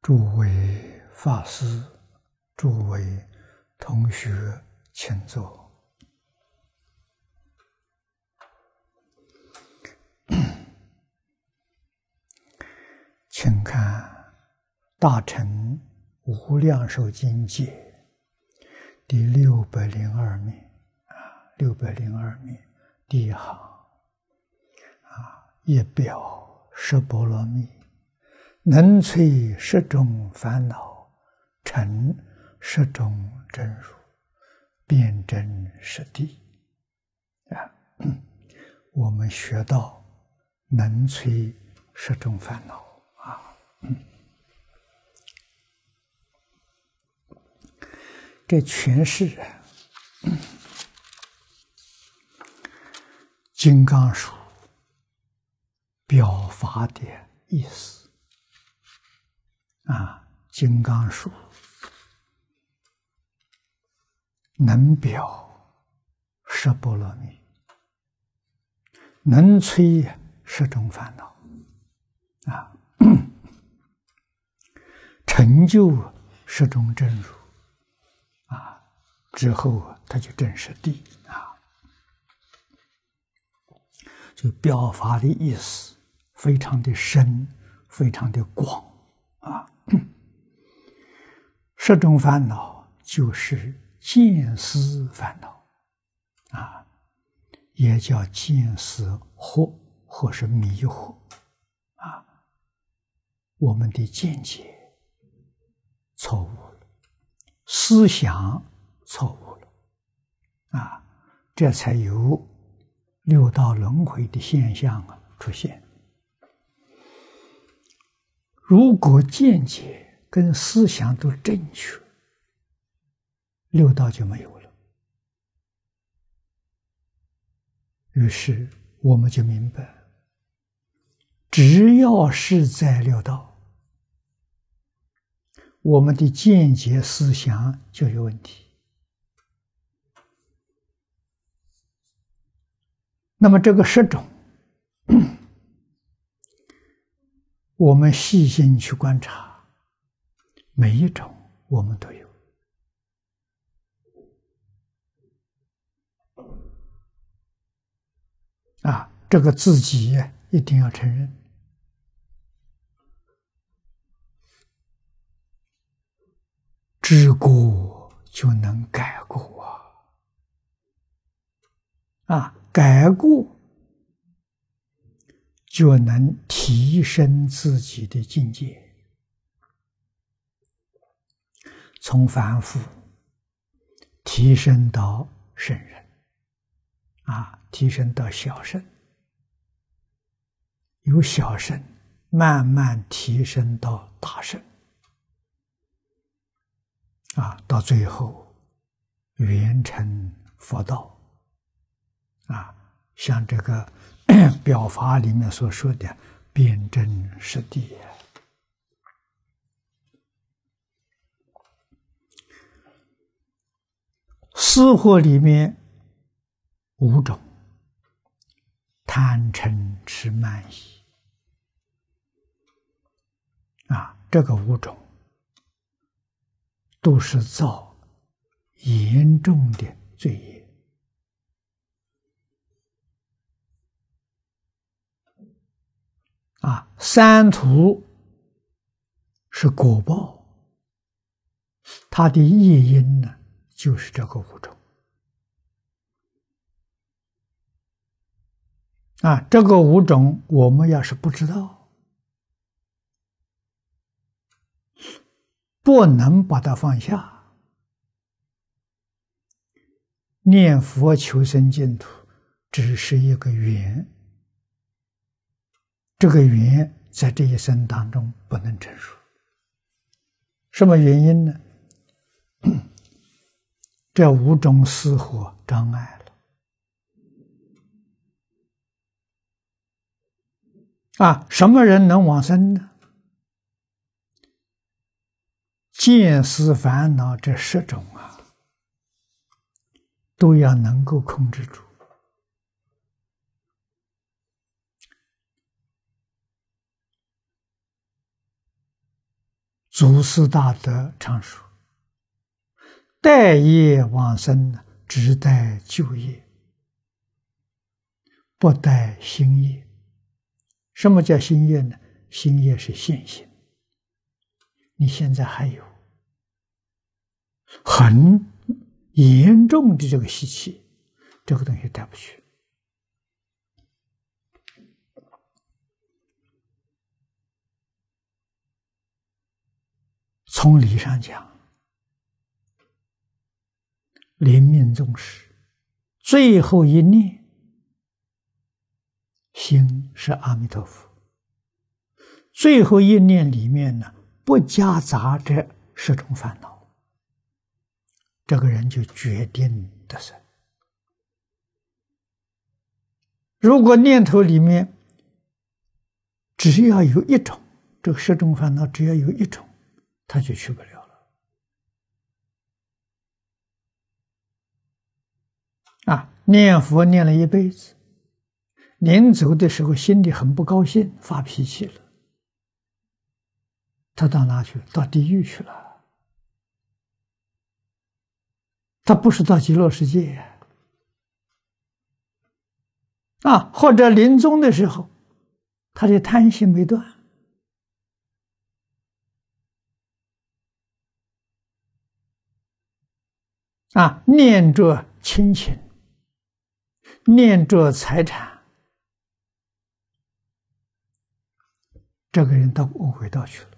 诸位法师、诸位同学，请坐。请看《大乘无量寿经解》第602面，602面第一行一表十波罗蜜，能摧十种烦恼，成十种真如，辩证实谛。我们学到能摧十种烦恼这全是金刚术表法的意思金刚术能表十波罗蜜，能摧十种烦恼成就十种真如之后他就证实谛就表法的意思非常的深，非常的广十种烦恼就是见思烦恼也叫见思惑，或是迷惑我们的见解错误了，思想错误了这才有六道轮回的现象出现。如果见解跟思想都正确，六道就没有了。于是我们就明白，只要是在六道，我们的见解思想就有问题。那么这个十种我们细心去观察，每一种我们都有这个自己一定要承认。知过就能改过改过就能提升自己的境界，从凡夫提升到圣人提升到小圣，由小圣慢慢提升到大圣到最后圆成佛道像这个表法里面所说的辩证实谛思惑里面五种：贪嗔痴慢疑这个五种都是造严重的罪业三途是果报，它的业因呢，就是这个五种这个五种我们要是不知道，不能把它放下，念佛求生净土只是一个缘，这个缘在这一生当中不能成熟。什么原因呢？这五种思惑障碍了什么人能往生呢？见思烦恼这十种都要能够控制住。 祖师大德常说：“待业往生，只待旧业，不待新业。”什么叫新业呢？新业是现行，你现在还有很严重的这个习气，这个东西带不去。从理上讲，临命终时，最后一念心是阿弥陀佛，最后一念里面呢，不夹杂着10种烦恼，这个人就决定得生。如果念头里面只要有一种，这个10种烦恼只要有一种，他就去不了了。念佛念了一辈子，临走的时候心里很不高兴，发脾气了，他到哪去了？到地狱去了。他不是到极乐世界或者临终的时候，他的贪心没断。念着亲情，念着财产，这个人到恶鬼道去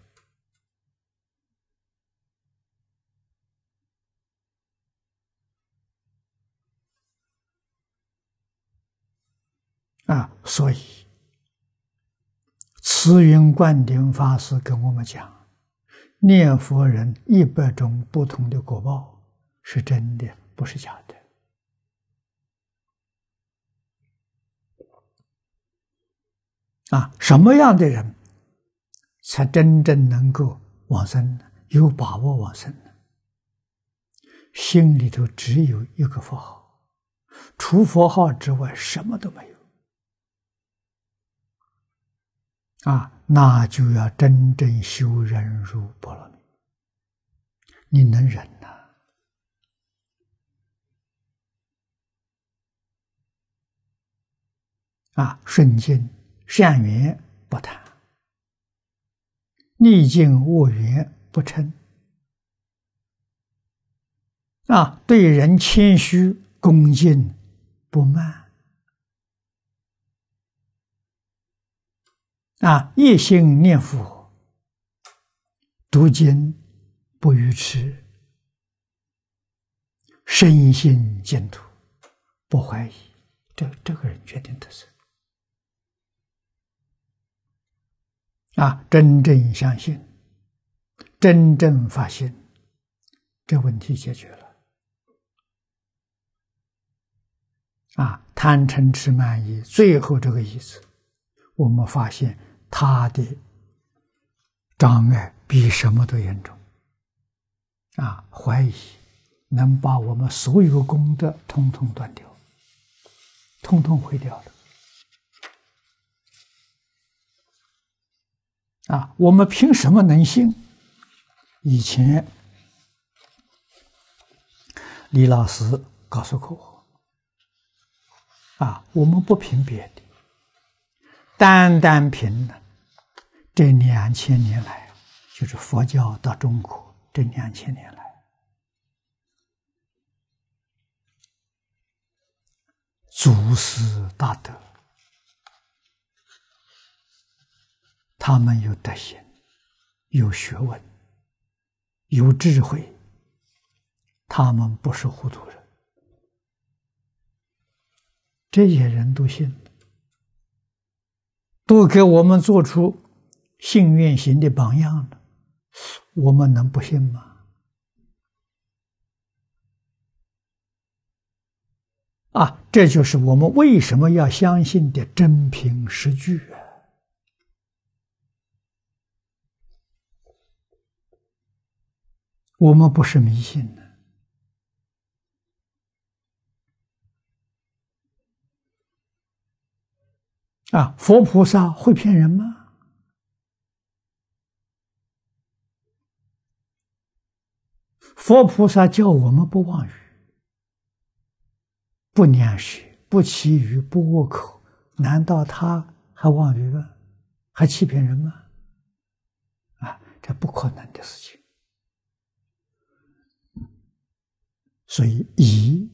了。所以慈云灌顶法师跟我们讲，念佛人100种不同的果报是真的，不是假的。什么样的人才真正能够往生呢？有把握往生呢？心里头只有一个佛号，除佛号之外什么都没有。那就要真正修忍辱波罗蜜。你能忍顺境善缘不谈，逆境恶缘不嗔，对人谦虚恭敬不慢，一心念佛，读经不愚痴，深信净土，不怀疑，这个人决定得生。真正相信，真正发心，这问题解决了。贪嗔痴慢疑，最后这个意思，我们发现他的障碍比什么都严重。怀疑能把我们所有功德统统断掉，统统毁掉了。我们凭什么能信？以前李老师告诉过我，我们不凭别的，单单凭这2000年来，就是佛教到中国这2000年来，祖师大德，他们有德行，有学问，有智慧，他们不是糊涂人。这些人都信了，都给我们做出信愿行的榜样了，我们能不信吗？这就是我们为什么要相信的真凭实据我们不是迷信的。佛菩萨会骗人吗？ 佛菩萨叫我们不妄语、不念舌、不绮语、不恶口，难道他还妄语吗？还欺骗人吗？这不可能的事情。所以以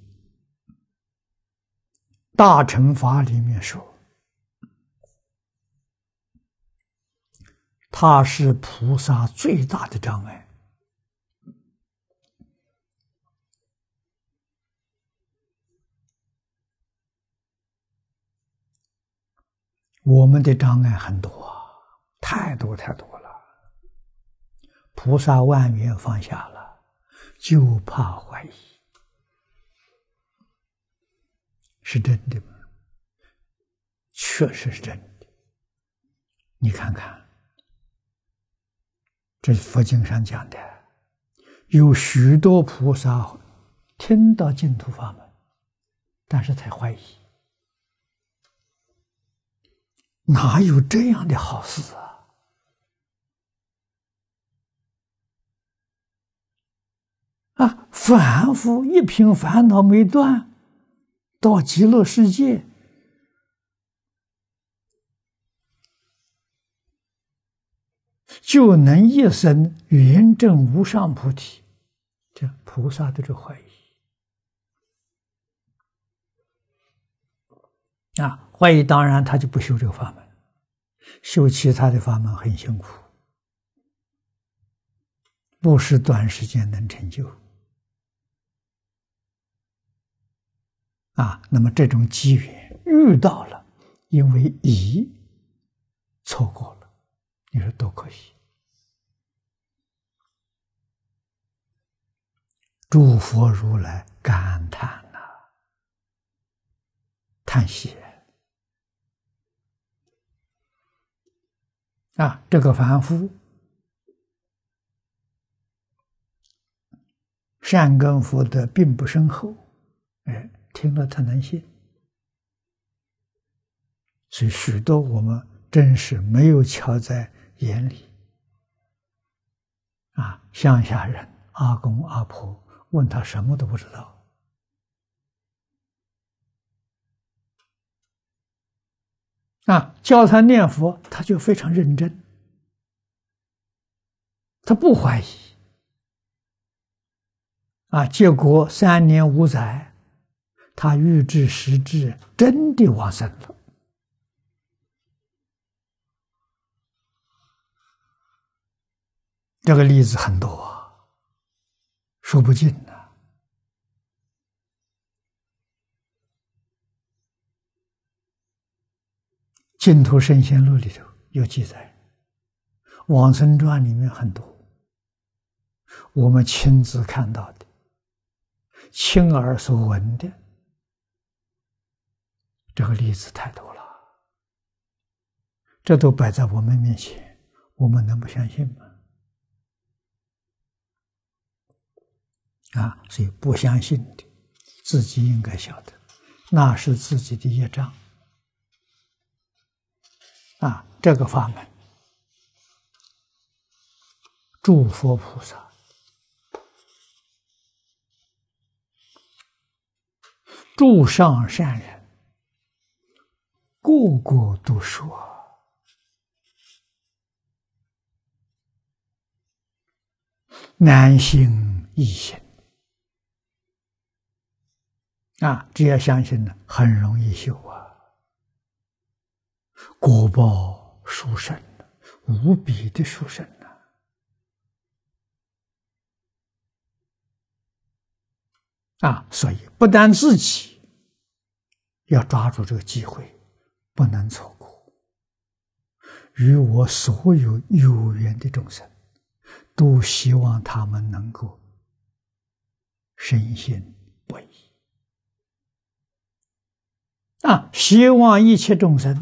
大乘法里面说，它是菩萨最大的障碍。我们的障碍很多，太多太多了。菩萨万缘放下了，就怕怀疑，是真的吗？确实是真的。你看看，这佛经上讲的，有许多菩萨听到净土法门，但是才怀疑，哪有这样的好事啊？凡夫一品烦恼没断，到极乐世界，就能一生圆证无上菩提。这菩萨都是怀疑怀疑，当然他就不修这个法门，修其他的法门很辛苦，不是短时间能成就那么这种机缘遇到了，因为疑错过了，你说多可惜。诸佛如来感叹叹息这个凡夫善根福德并不深厚，听了他能信，所以许多我们真是没有瞧在眼里乡下人阿公阿婆问他什么都不知道教他念佛，他就非常认真，他不怀疑结果3年5载，他欲知实质，真的往生了。这个例子很多说不尽净土圣贤录里头有记载，往生传里面很多，我们亲自看到的，亲耳所闻的，这个例子太多了，这都摆在我们面前，我们能不相信吗？所以不相信的，自己应该晓得，那是自己的业障这个法门，诸佛菩萨诸上善人个个都说难行易行只要相信了，很容易修果报殊胜，无比的殊胜所以不但自己要抓住这个机会，不能错过，与我所有有缘的众生，都希望他们能够深信不疑希望一切众生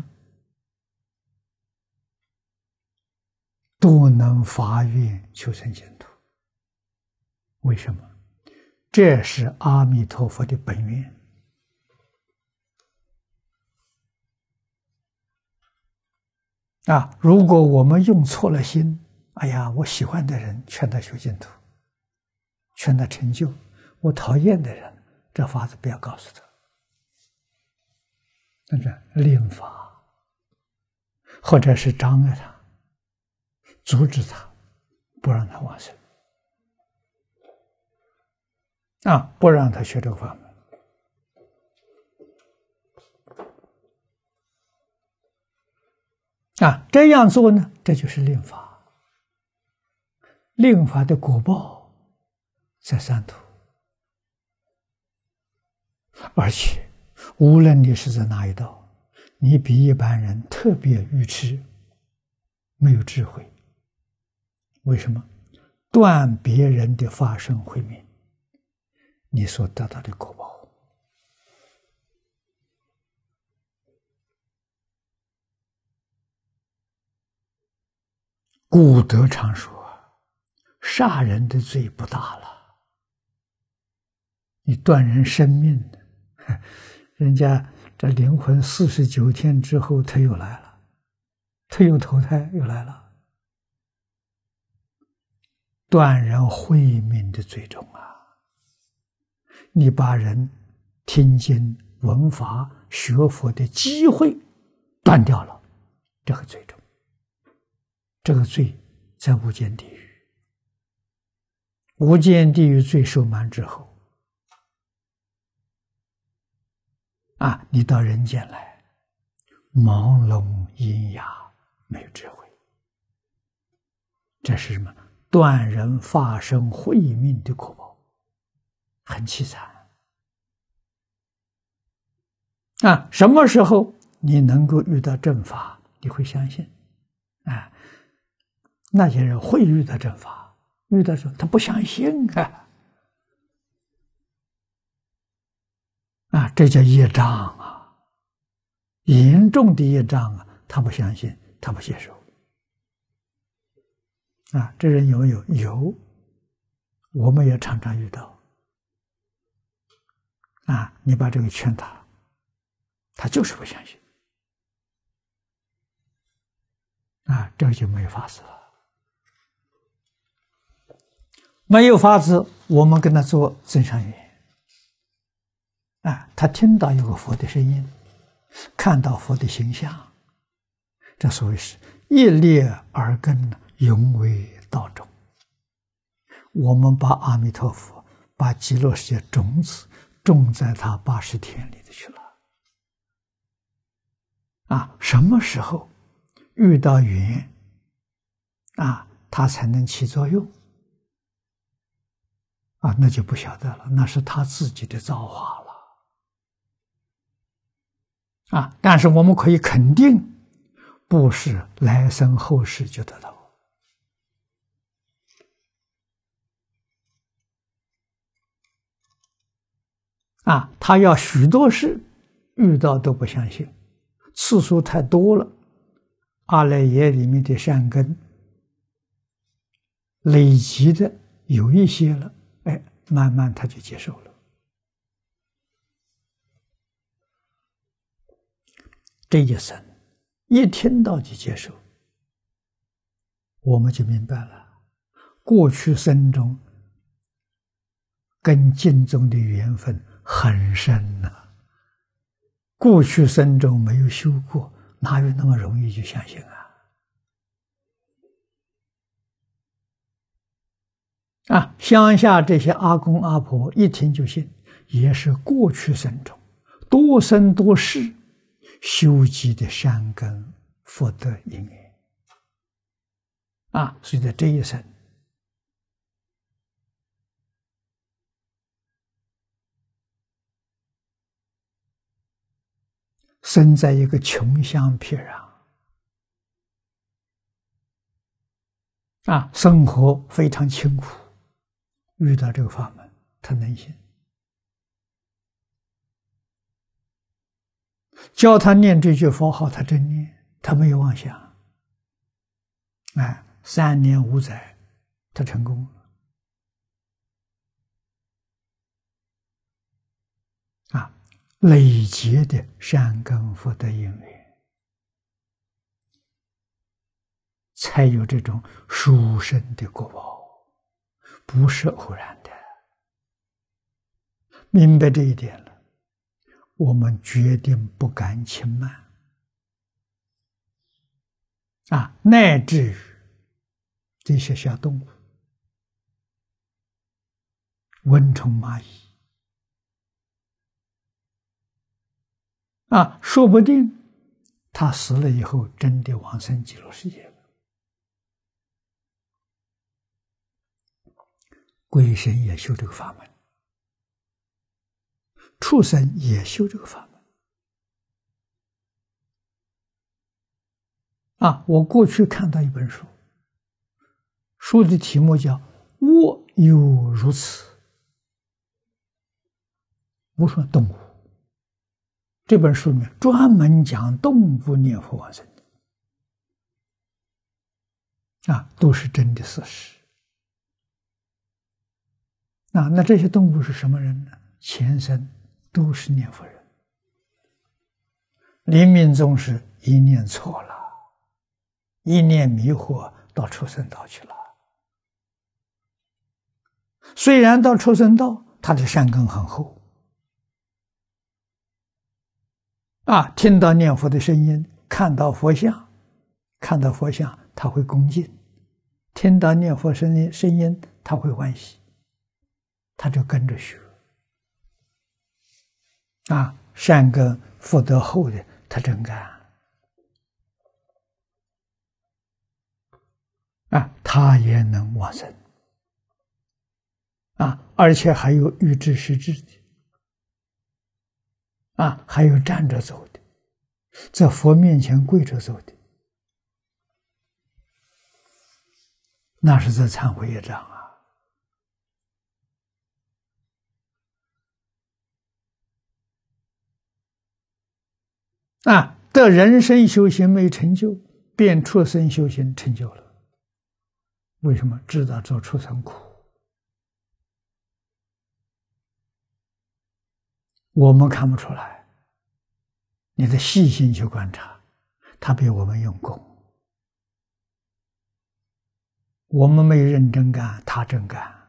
都能发愿求生净土。为什么？这是阿弥陀佛的本愿如果我们用错了心，哎呀，我喜欢的人劝他修净土， 劝他成就。我讨厌的人，这法子不要告诉他，那是令法，或者是障碍他，阻止他，不让他往生不让他学这个法门这样做呢，这就是令法。令法的果报在三途，而且无论你是在哪一道，你比一般人特别愚痴，没有智慧。为什么？断别人的法身慧命，你所得到的果报。古德常说，杀人的罪不大了，你断人生命的，人家这灵魂49天之后他又来了，他又投胎又来了。断人慧命的最重你把人听经闻法学佛的机会断掉了，这个最重。这个罪在无间地狱，无间地狱罪受满之后你到人间来，盲聋喑哑，没有智慧。这是什么？断人法身慧命的果报，很凄惨什么时候你能够遇到正法，你会相信那些人会遇到正法，遇到时候他不相信这叫业障严重的业障他不相信，他不接受这人有没有？有，我们也常常遇到你把这个劝他，他就是不相信这就没有法子了。没有法子，我们跟他做增上缘他听到有个佛的声音，看到佛的形象，这所谓是一粒耳根，永为道种。我们把阿弥陀佛，把极乐世界种子种在他80天里头去了什么时候遇到缘他才能起作用那就不晓得了，那是他自己的造化了但是我们可以肯定，不是来生后世就得到他要许多事遇到都不相信，次数太多了，阿赖耶里面的善根累积的有一些了，慢慢他就接受了。这一生一听到就接受，我们就明白了，过去生中跟经中的缘分很深过去生中没有修过，哪有那么容易就相信乡下这些阿公阿婆一听就信，也是过去生中多生多世修积的善根福德因缘所以在这一生生在一个穷乡僻壤生活非常清苦，遇到这个法门他能信，教他念这句佛号他真念，他没有妄想3年5载他成功了累积的善根福德因缘，才有这种殊胜的果报，不是偶然的明白这一点了，我们决定不敢轻慢乃至于这些小动物，蚊虫蚂蚁说不定他死了以后真的往生极乐世界了。鬼神也修这个法门，畜生也修这个法门我过去看到一本书，书的题目叫“我有如此”，我说动物。这本书里面专门讲动物念佛往生的都是真的事实。那这些动物是什么人呢？前生都是念佛人，临命终时一念错了，一念迷惑到畜生道去了。虽然到畜生道，他的善根很厚听到念佛的声音，看到佛像他会恭敬，听到念佛声音他会欢喜，他就跟着学善根福德厚的他真干他也能往生而且还有预知实质的还有站着走的，在佛面前跪着走的，那是在忏悔业障得人生修行没成就，变畜生修行成就了。为什么？知道做畜生苦。我们看不出来，你的细心去观察，他比我们用功。我们没认真干，他真干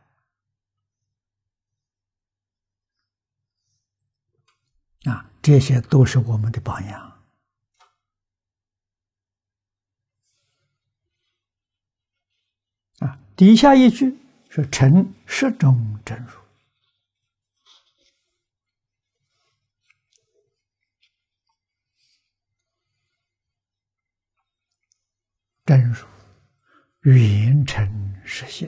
这些都是我们的榜样底下一句是成十种真如。真如圆成实性，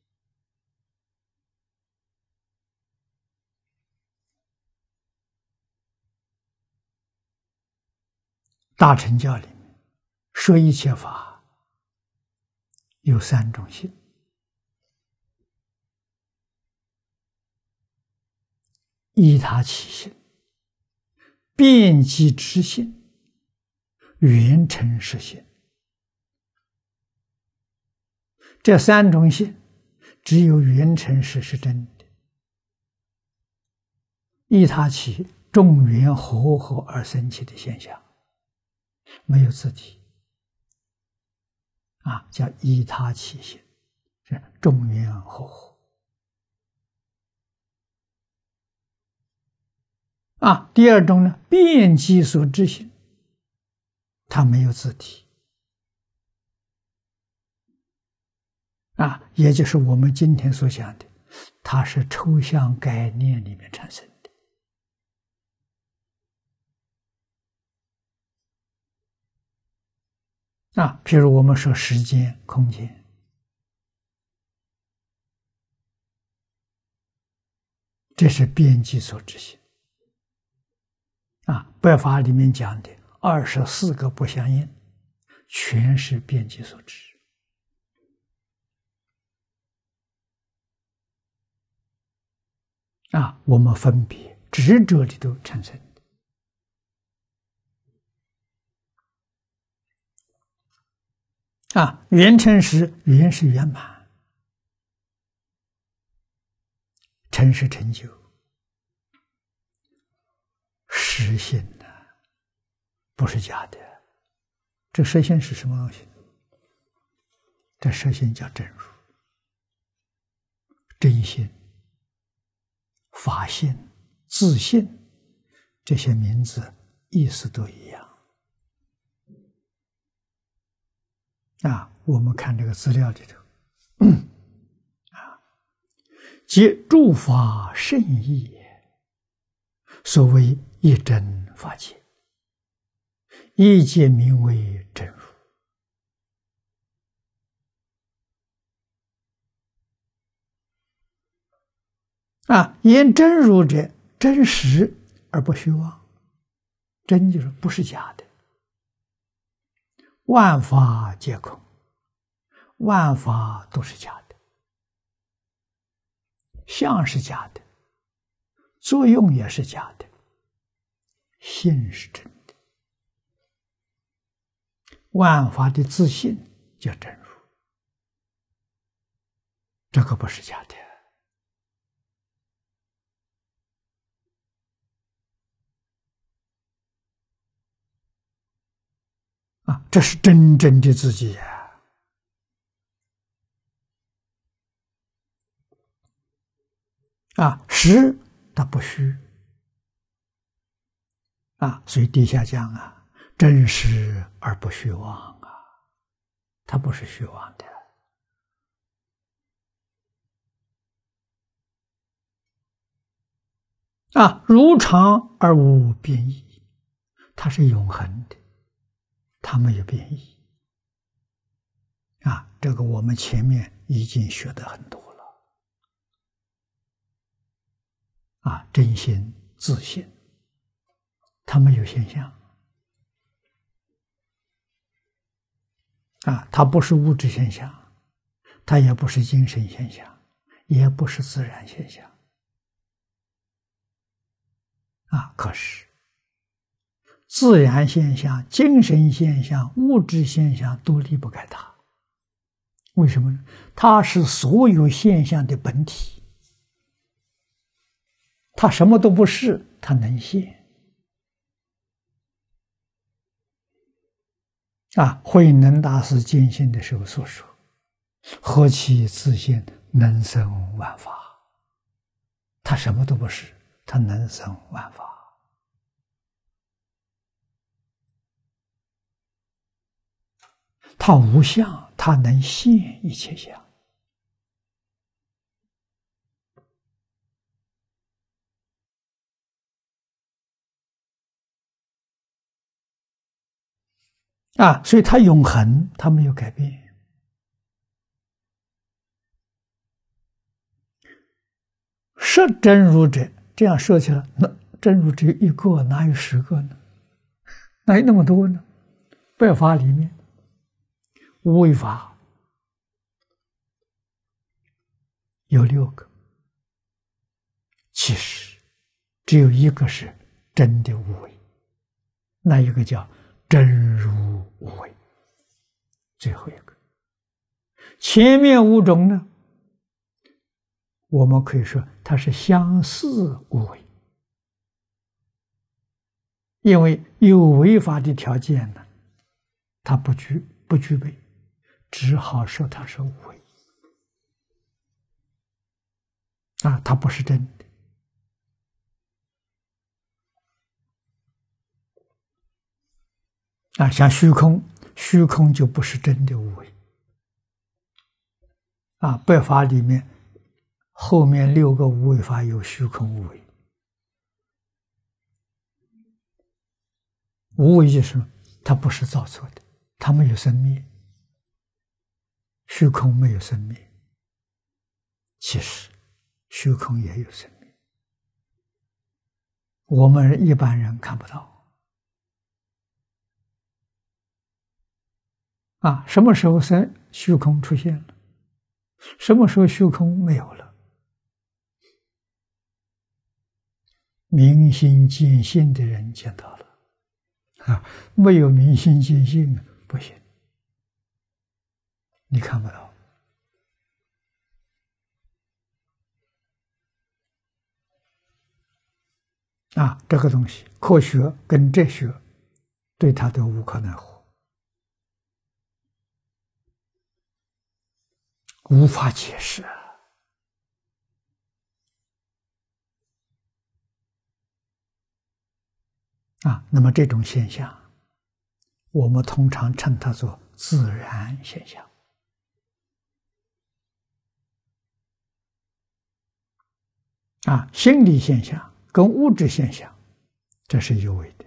大乘教里面说一切法有三种性：依他起性、遍及之性、圆成实性。这三种性，只有圆成实是真的。依他起，众缘和合而生起的现象，没有自体叫依他起性，是众缘和合第二种呢，遍及所知性，它没有自体也就是我们今天所讲的，它是抽象概念里面产生的譬如我们说时间、空间，这是遍及所知性白法里面讲的24个不相应，全是遍及所知我们分别执着里头产生的圆成实，圆是圆满，成是成就，实性不是假的。这实性是什么东西？这实性叫真如、真性、法性、 自信，这些名字意思都一样。我们看这个资料里头，皆诸法圣义也，所谓一真法界，一皆名为真如。言真如者，真实而不虚妄。真就是不是假的，万法皆空，万法都是假的，相是假的，作用也是假的，性是真的。万法的自性叫真如，这个不是假的。这是真正的自己实它不虚所以底下讲真实而不虚妄它不是虚妄的如常而无变异，它是永恒的，它没有变异这个我们前面已经学得很多了真心自信，它没有现象它不是物质现象，它也不是精神现象，也不是自然现象可是自然现象、精神现象、物质现象都离不开它。为什么呢？它是所有现象的本体，它什么都不是，它能现慧能大师见性的时候所说：“何其自性，能生万法。”它什么都不是，它能生万法。它无相，它能现一切相所以它永恒，它没有改变。实真如者，这样说起来，那真如只有一个，哪有10个呢？哪有那么多呢？百法里面，无为法有6个，其实只有一个是真的无为，那一个叫真如无为，最后一个。前面5种呢，我们可以说它是相似无为，因为有为法的条件呢，它不具备，只好说它是无为它不是真的像虚空，虚空就不是真的无为百法里面后面6个无为法有虚空无为。无为就是它不是造作的，它没有生灭，虚空没有生灭，其实虚空也有生命，我们一般人看不到什么时候虚空出现了，什么时候虚空没有了？明心见性的人见到了没有明心见性不行，你看不到这个东西，科学跟哲学对它都无可奈何，无法解释那么这种现象，我们通常称它做自然现象。心理现象跟物质现象，这是有为的。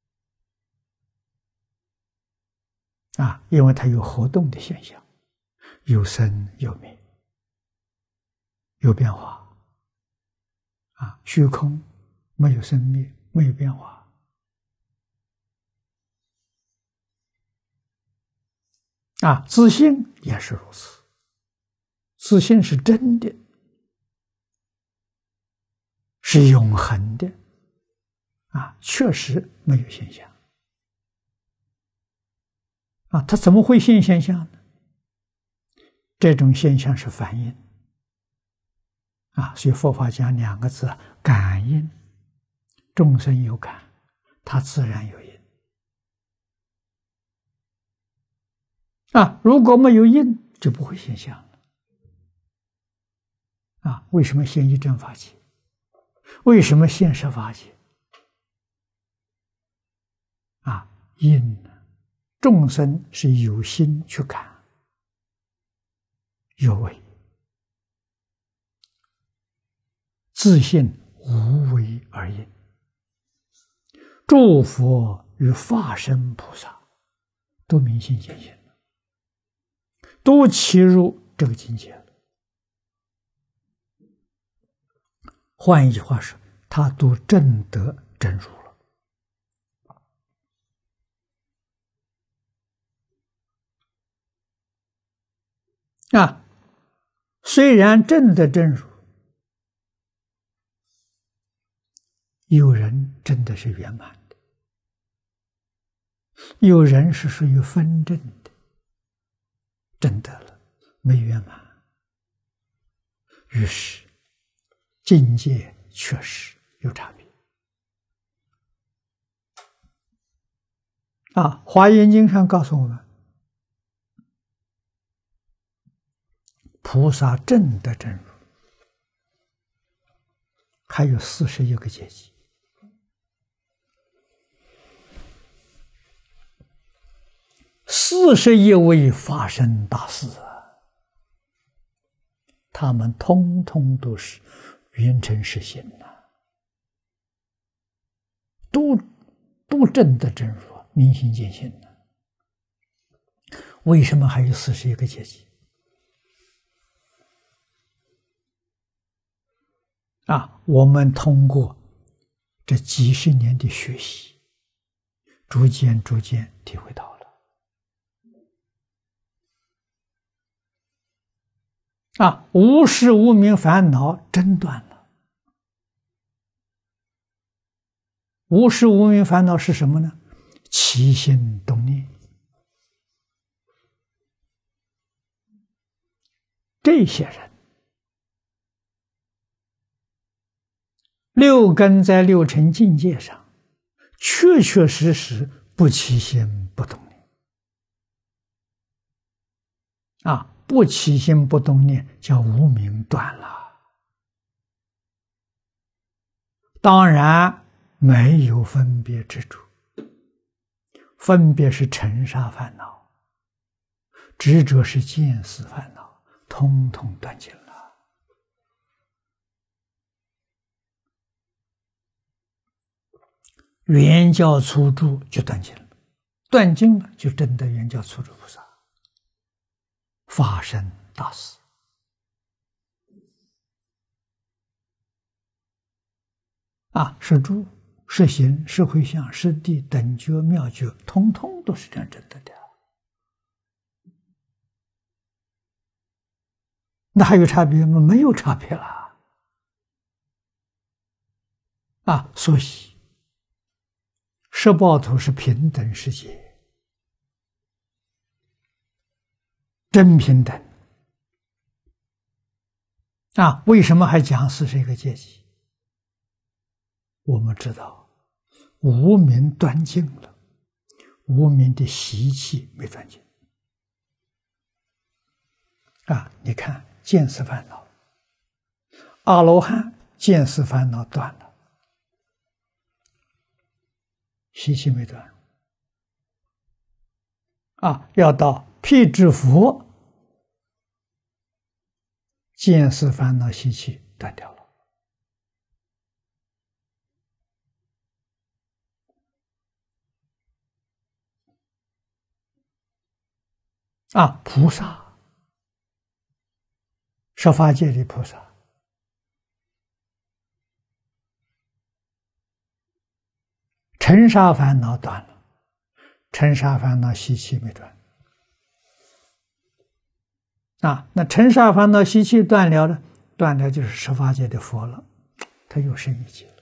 因为它有活动的现象，有生有灭，有变化。虚空没有生灭，没有变化。自性也是如此，自性是真的，是永恒的，确实没有现象。它怎么会现现象呢？这种现象是反应。所以佛法讲2个字：感应。众生有感，它自然有因。如果没有因，就不会现象了。为什么现一真法界？为什么现实法界？因众生是有心去感，有为，自性无为而应。诸佛与法身菩萨都明心见性了，都契入这个境界了。换一句话说，他都证得真如了。虽然证得真如，有人真的是圆满的，有人是属于分证的，证得了没圆满，于是境界确实有差别。华严经上告诉我们，菩萨证得真如还有41个阶级。41位法身大士他们通通都是圆成实心都证得真如，明心见性为什么还有41个阶级？我们通过这几十年的学习，逐渐体会到了。无始无明烦恼真断了。无始无明烦恼是什么呢？起心动念。这些人六根在六尘境界上确实不起心不动念。不起心不动念叫无明断了。当然没有分别执着，分别是尘沙烦恼，执着是见思烦恼，通通断尽了。圆教粗住就断尽了，断尽了就证得圆教粗住菩萨，法身大士。是住，是行，是回向，是地，等觉妙觉，通通都是这样证得的。那还有差别吗？没有差别了。所以十报图是平等世界，真平等。为什么还讲41个阶级？我们知道无明断尽了，无明的习气没断尽。你看见思烦恼，阿罗汉见思烦恼断了， 习气没断。要到辟支佛，见思烦恼习气断掉了。菩萨，十法界的菩萨，尘沙烦恼断了，尘沙烦恼习气没断。那尘沙烦恼习气断了呢？断了就是十法界的佛了，他有生一界了。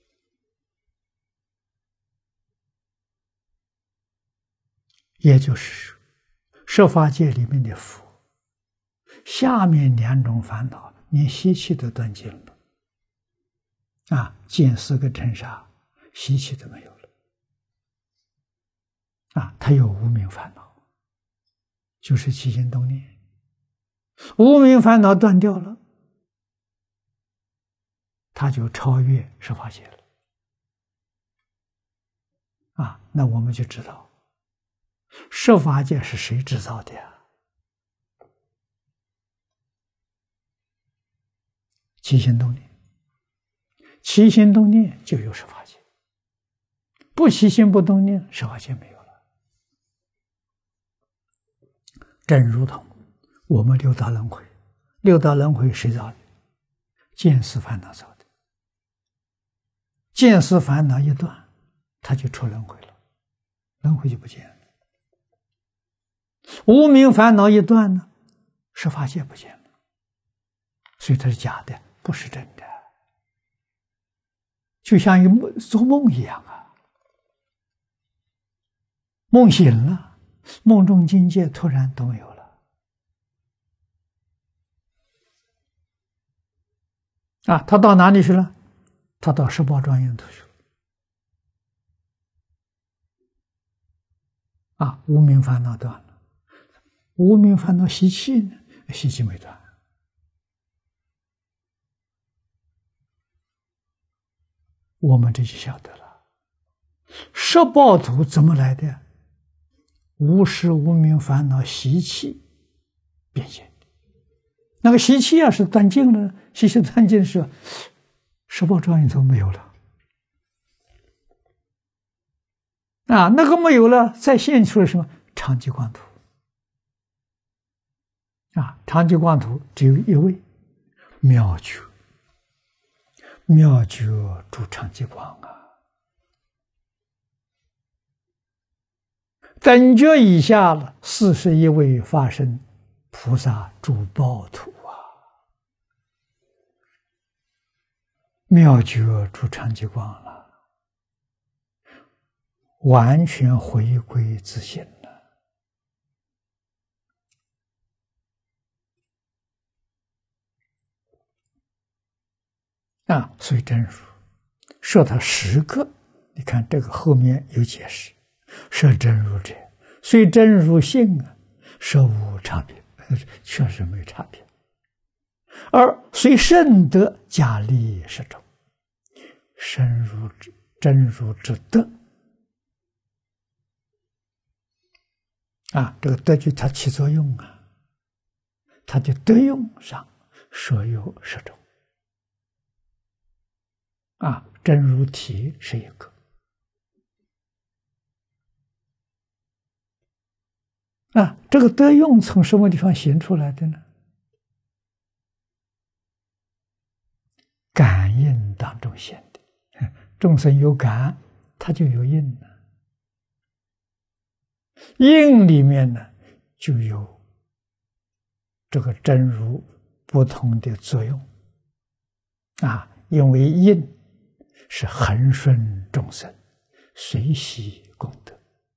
也就是十法界里面的佛，下面两种烦恼连习气都断尽了。见思跟尘沙，习气都没有了。他有无明烦恼，就是起心动念。无明烦恼断掉了，他就超越十法界了。那我们就知道，十法界是谁制造的呀？起心动念，起心动念就有十法界，不起心不动念，十法界没有了。正如同我们六道轮回，六道轮回谁造的？见思烦恼造的。见思烦恼一断，他就出轮回了，轮回就不见了。无明烦恼一断呢，十法界不见了，所以它是假的，不是真的，就像做梦一样梦醒了，梦中境界突然都没有了。他到哪里去了？他到十宝庄严土去了。无明烦恼断了，无明烦恼习气呢？习气没断。我们这就晓得了，十宝土怎么来的？无始无明烦恼习气变现。那个习气是断尽了，习气断尽时，十宝庄严土没有了。那个没有了，再现出了什么？常寂光土。常寂光土只有一位，妙觉，妙觉住常寂光等觉以下了，41位法身菩萨住报土妙觉住常寂光了，完全回归自性了。所以真如说他10个，你看这个后面有解释，说真如者，虽真如性实无差别，确实没有差别。而虽圣德假立是种，深入真如之德这个德就它起作用它的德用上所有10种真如体是一个这个德用从什么地方显出来的呢？感应当中显的，众生有感，它就有应了。应里面呢，就有这个真如不同的作用因为应是恒顺众生，随喜功德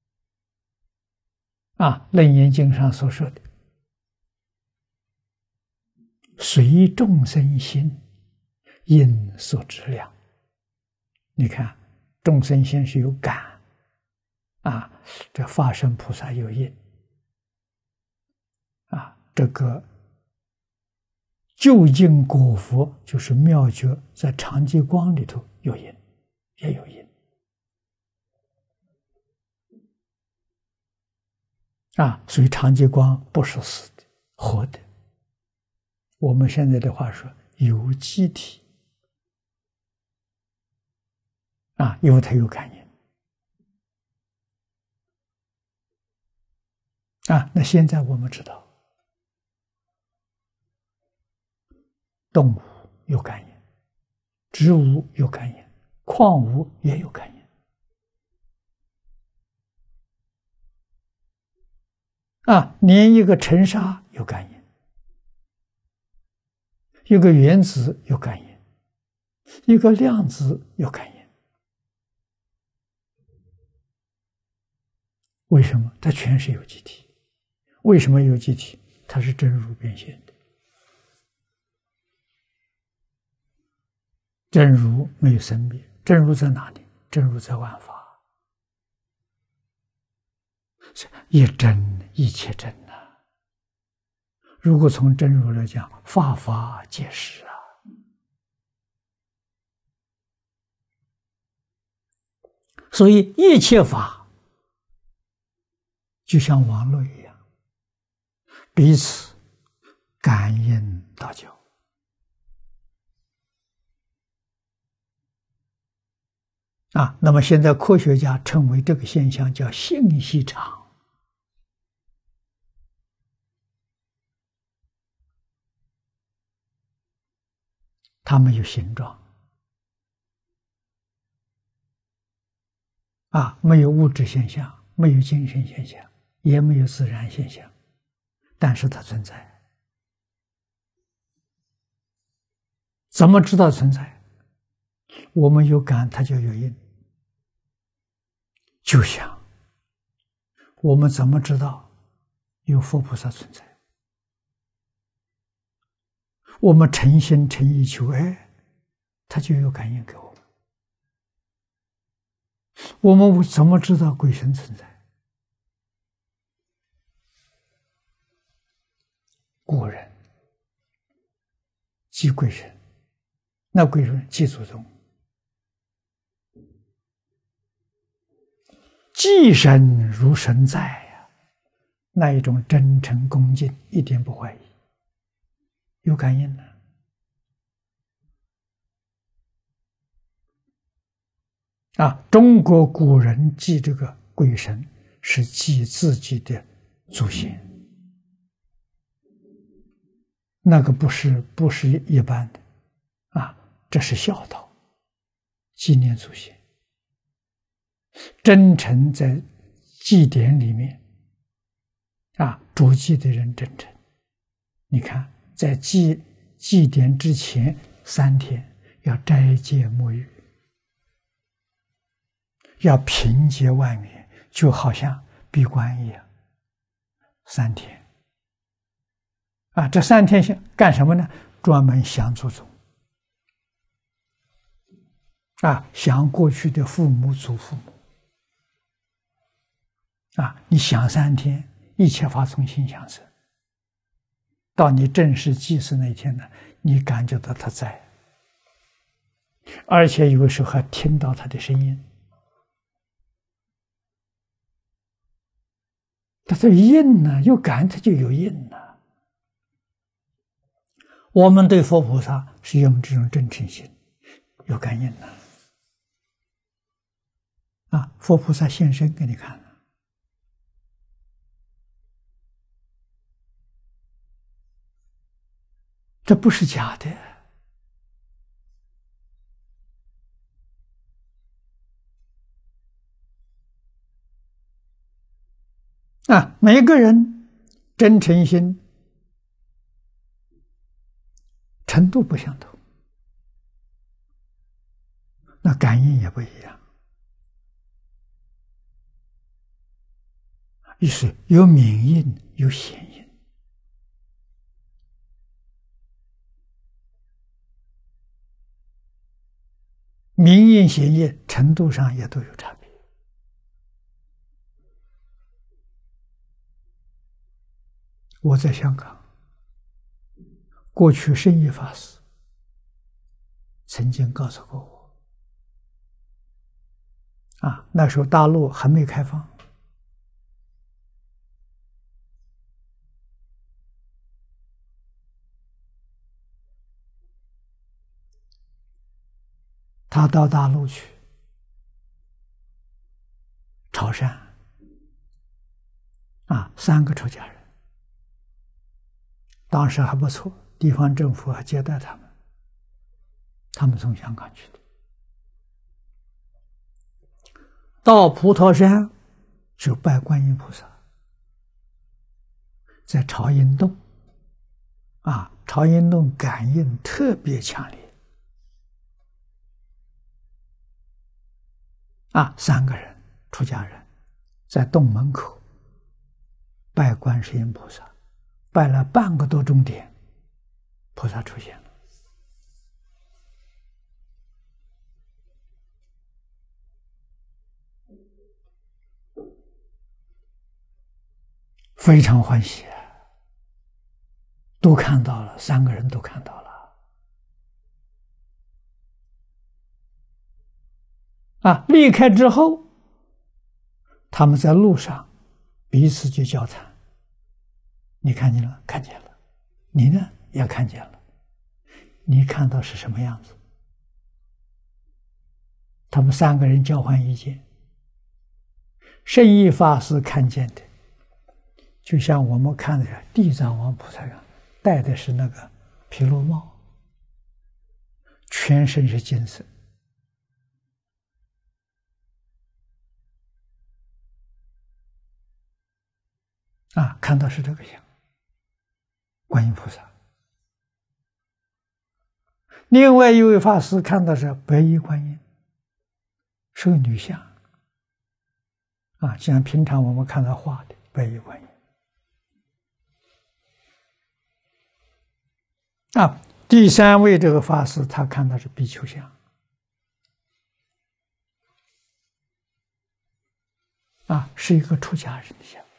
楞严经上所说的，随众生心，因所知量。你看众生心是有感这法身菩萨有因这个究竟果佛就是妙觉，在常寂光里头有因，也有因所以长极光不是死的，活的。我们现在的话说，有机体因为它有感应那现在我们知道，动物有感应，植物有感应，矿物也有感应连一个尘沙有感应，一个原子有感应，一个量子有感应。为什么？它全是有机体。为什么有机体？它是真如变现的。真如没有生灭，真如在哪里？真如在万法，一真一切真如果从真如来讲，法法皆是所以一切法就像网络一样，彼此感应道交那么现在科学家称为这个现象叫信息场。它没有形状没有物质现象，没有精神现象，也没有自然现象，但是它存在。怎么知道存在？我们有感，它就有应。就像我们怎么知道有佛菩萨存在？我们诚心诚意求爱，他就有感应给我们。我们怎么知道鬼神存在？古人祭鬼神，那鬼神祭祖宗，祭神如神在那一种真诚恭敬，一点不怀疑，有感应了中国古人祭这个鬼神是祭自己的祖先，那个不是一般的这是孝道，纪念祖先，真诚在祭典里面主祭的人真诚。你看，在祭典之前3天要斋戒沐浴，要凭借外面，就好像闭关一样，3天这3天干什么呢？专门想祖宗想过去的父母祖父母你想3天，一切法从心想生，到你正式祭祀那天呢，你感觉到他在，而且有时候还听到他的声音，他这应有感他就有应我们对佛菩萨是用这种真诚心，有感应佛菩萨现身给你看这不是假的每个人真诚心程度不相同，那感应也不一样。于是有明应，有显应。明应显应程度上也都有差别。我在香港，过去圣严法师曾经告诉过我，那时候大陆还没开放， 他到大陆去，潮汕3个出家人，当时还不错，地方政府还接待他们。他们从香港去的，到普陀山就拜观音菩萨，在朝阴洞朝阴洞感应特别强烈3个人出家人在洞门口拜观世音菩萨，拜了半个多钟点，菩萨出现了。非常欢喜，都看到了，3个人都看到了。离开之后，他们在路上彼此就交谈。你看见了？看见了。你呢？也看见了。你看到是什么样子？他们3个人交换意见。圣意法师看见的，就像我们看的地藏王菩萨一样，戴的是那个毗卢帽，全身是金色。看到是这个像，观音菩萨。另外一位法师看到是白衣观音，是个女像，像平常我们看到画的白衣观音。第3位这个法师，他看到是比丘像，是一个出家人的像。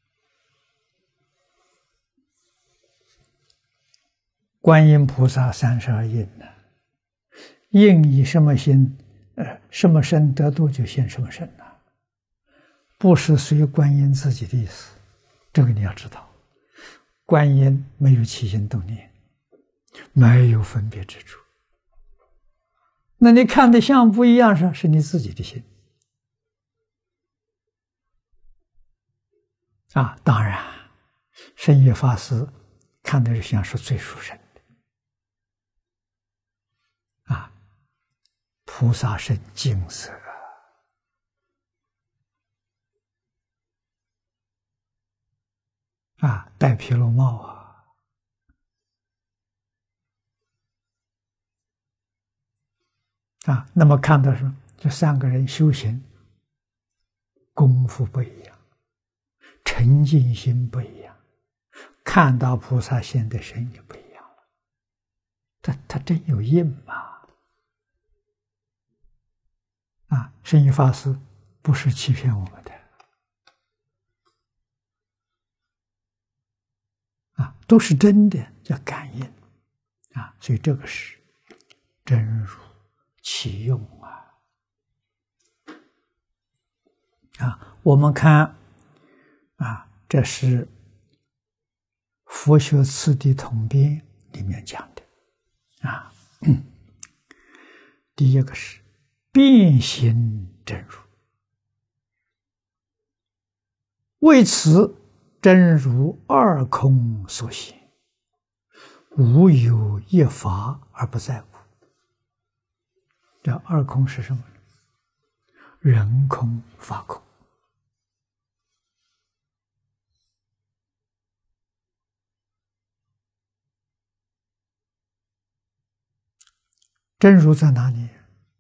观音菩萨32应呢，应以什么心，什么身得度就现什么身呐，不是随观音自己的意思，这个你要知道。观音没有起心动念，没有分别之处。那你看的像不一样是你自己的心当然，圣严法师看的像是最殊胜的菩萨身净色戴毗卢帽那么看到什么？这3个人修行功夫不一样，沉静心不一样，看到菩萨现的身也不一样了。他真有印吗？圣严法师不是欺骗我们的都是真的，叫感应所以这个是真如其用我们看这是《佛学次第统编》里面讲的第一个是变行真如，为此真如二空所现，无有一法而不在乎。这二空是什么？人空、法空。真如在哪里？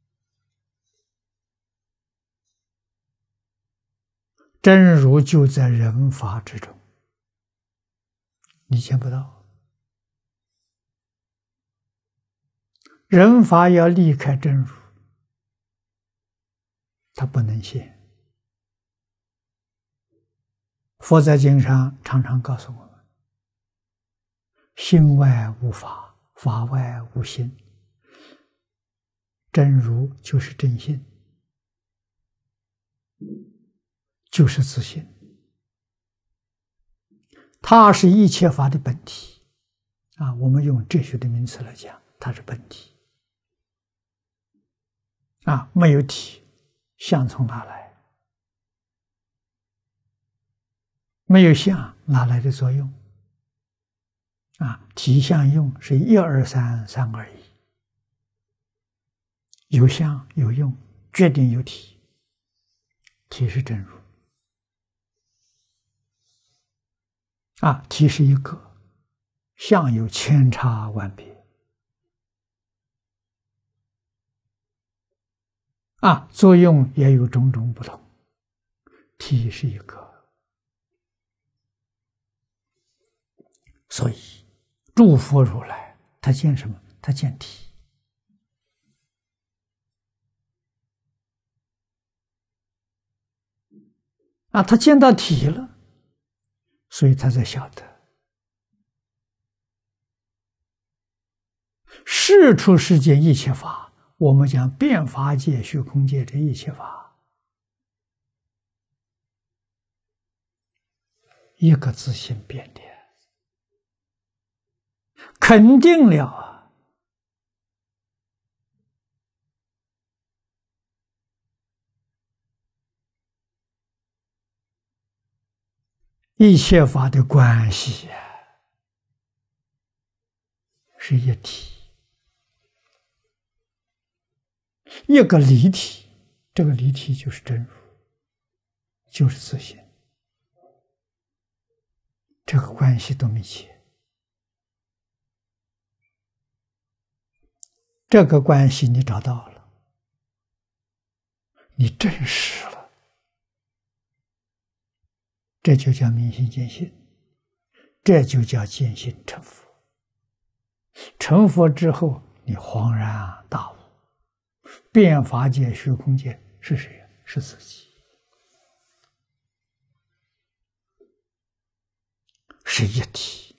真如就在人法之中，你见不到。人法要离开真如，它不能现。佛在经上常常告诉我们：心外无法，法外无心。真如就是真心，就是自性，它是一切法的本体我们用哲学的名词来讲，它是本体没有体，相从哪来？没有相，哪来的作用？体相用是一二三，三二一，有相有用，决定有体，体是真如。体是一个，相有千差万别。作用也有种种不同，体是一个。所以诸佛如来他见什么？他见体。他见到体了，所以他才晓得世出世间一切法，我们讲变法界、虚空界这一切法，一个自性变的，肯定了一切法的关系是一体，一个离体，这个离体就是真如，就是自性，这个关系多密切。这个关系你找到了，你证实了，这就叫明心见性，这就叫见性成佛。成佛之后，你恍然大悟，变法界、虚空界是谁？是自己，是一体。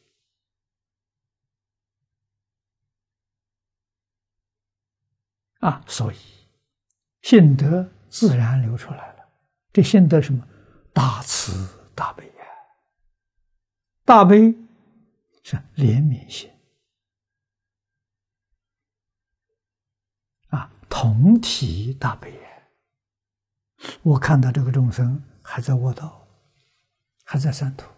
所以性德自然流出来了。这性德什么？大慈大悲呀！大悲是怜悯心同体大悲呀！我看到这个众生还在卧道，还在三途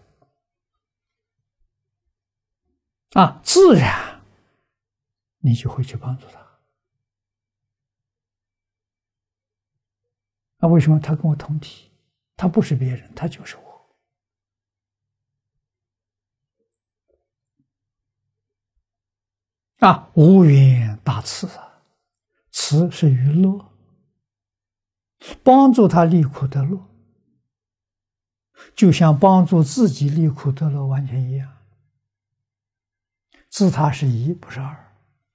自然你就会去帮助他。为什么？他跟我同体，他不是别人，他就是我。无缘大慈慈是娱乐，帮助他离苦得乐，就像帮助自己离苦得乐完全一样。自他是一，不是二。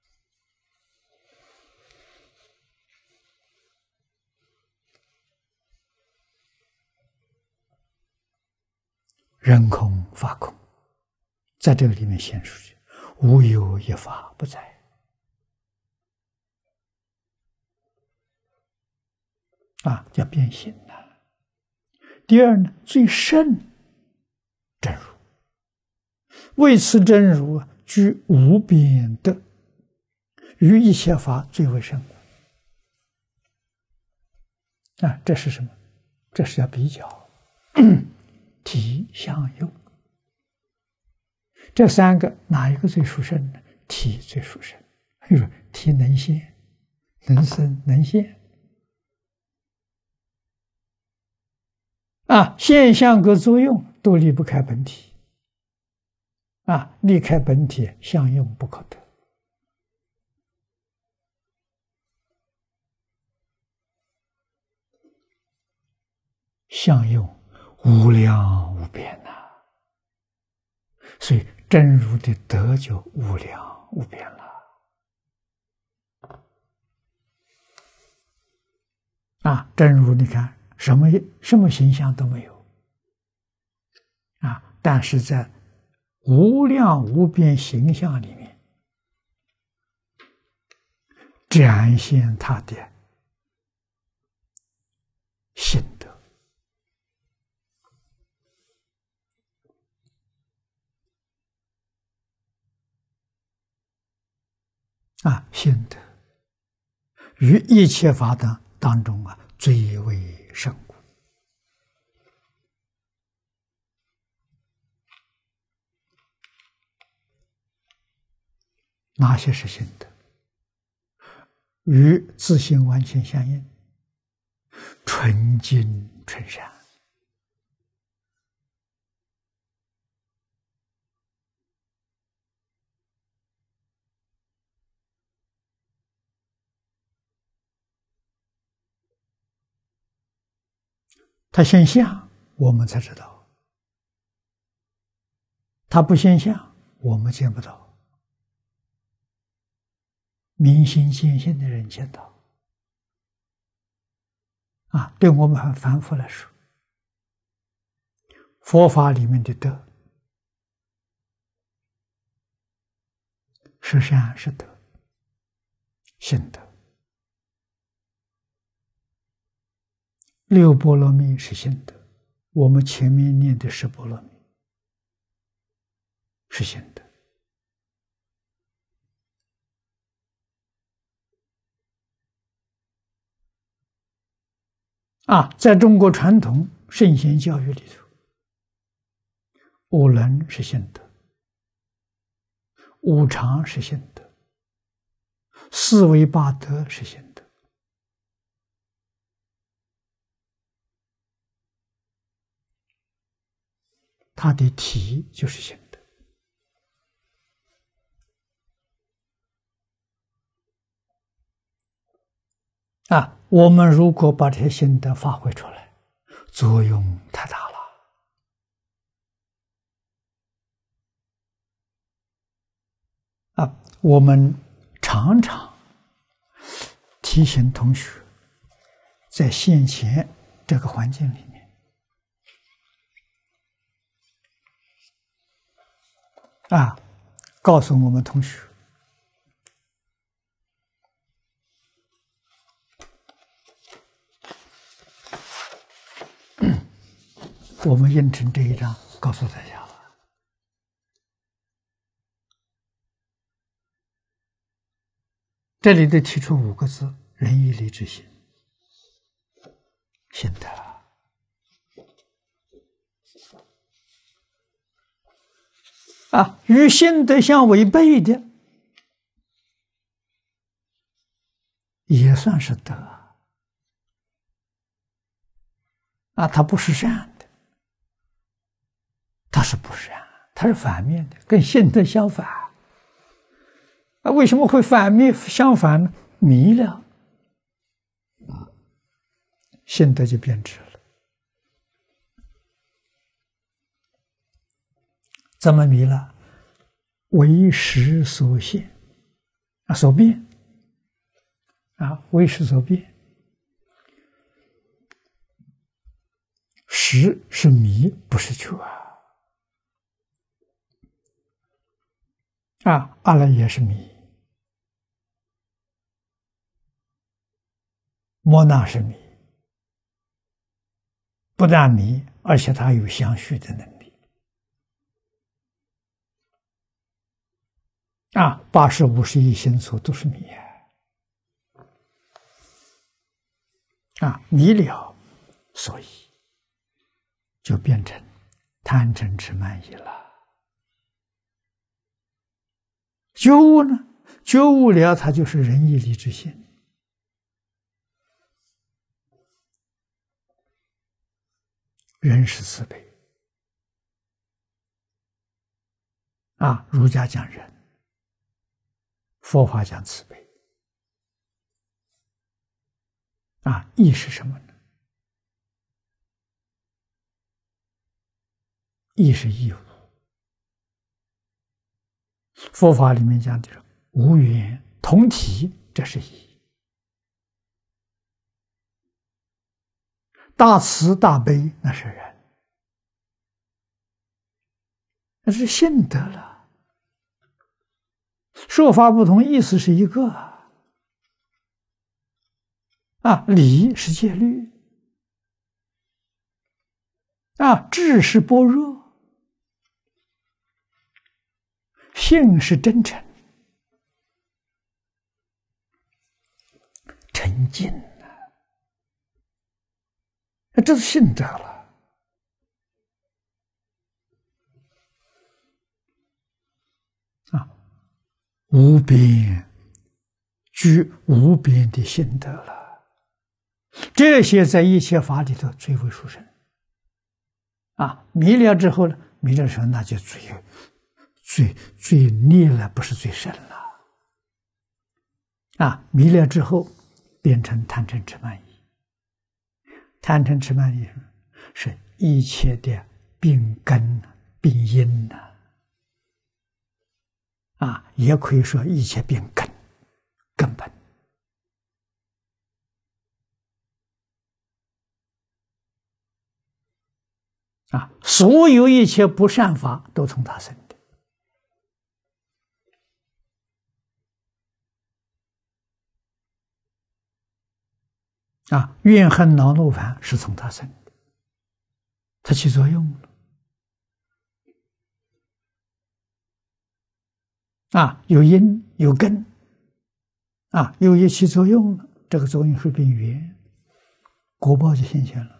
人空法空，在这个里面显出去，无有一法不在。叫变性第二呢，最胜真如，为此真如居无边德，于一切法最为胜。这是什么？这是要比较体相用，这三个哪一个最殊胜呢？体最殊胜。体能现，能生能现现象跟作用都离不开本体离开本体，相用不可得。相用无量无边所以真如的德就无量无边了真如你看什么形象都没有但是在无量无边形象里面展现他的性德性德于一切法当中最为甚故。哪些是心得？与自性完全相应，纯净纯善。它现相，我们才知道；它不现相，我们见不到。明心见性的人见到。对我们凡夫来说，佛法里面的德是善是德，性德。六波罗蜜是性德，我们前面念的十波罗蜜是性德。在中国传统圣贤教育里头，五伦是性德，五常是性德，四维八德是性德。它的体就是性德。我们如果把这些心得发挥出来，作用太大了。我们常常提醒同学，在现前这个环境里面，告诉我们同学，我们印成这一章告诉大家了。这里的提出5个字：仁义礼智信。信德与信德相违背的，也算是德它不是善的，它是不善，它是反面的，跟信德相反。为什么会反面相反呢？迷了，信德就变质了。怎么迷了？为识所现所变为识所变。识是迷，不是觉阿赖也是迷，莫那是迷，不但迷，而且它有相续的能力。80、50亿心所都是迷迷了，所以就变成贪嗔痴慢疑了。觉悟呢？觉悟了，它就是仁义礼智信。人是慈悲儒家讲仁，佛法讲慈悲义是什么呢？义是义务。佛法里面讲的无缘同体，这是义。大慈大悲那是仁，那是信德了。说法不同，意思是一个礼是戒律智是般若，信是真诚， 净啊，这是信德了啊，无边具无边的信德了，这些在一切法里头最为殊胜啊！迷了之后呢，迷了之后那就最劣了，不是最深了啊！迷了之后变成贪嗔痴慢疑，贪嗔痴慢疑是一切的病根病因呐啊，也可以说一切病根本啊，所有一切不善法都从他生的啊，怨恨恼怒烦是从他生的，它起作用了啊，有因有根啊，有一起作用了，这个作用是变缘，果报就现前了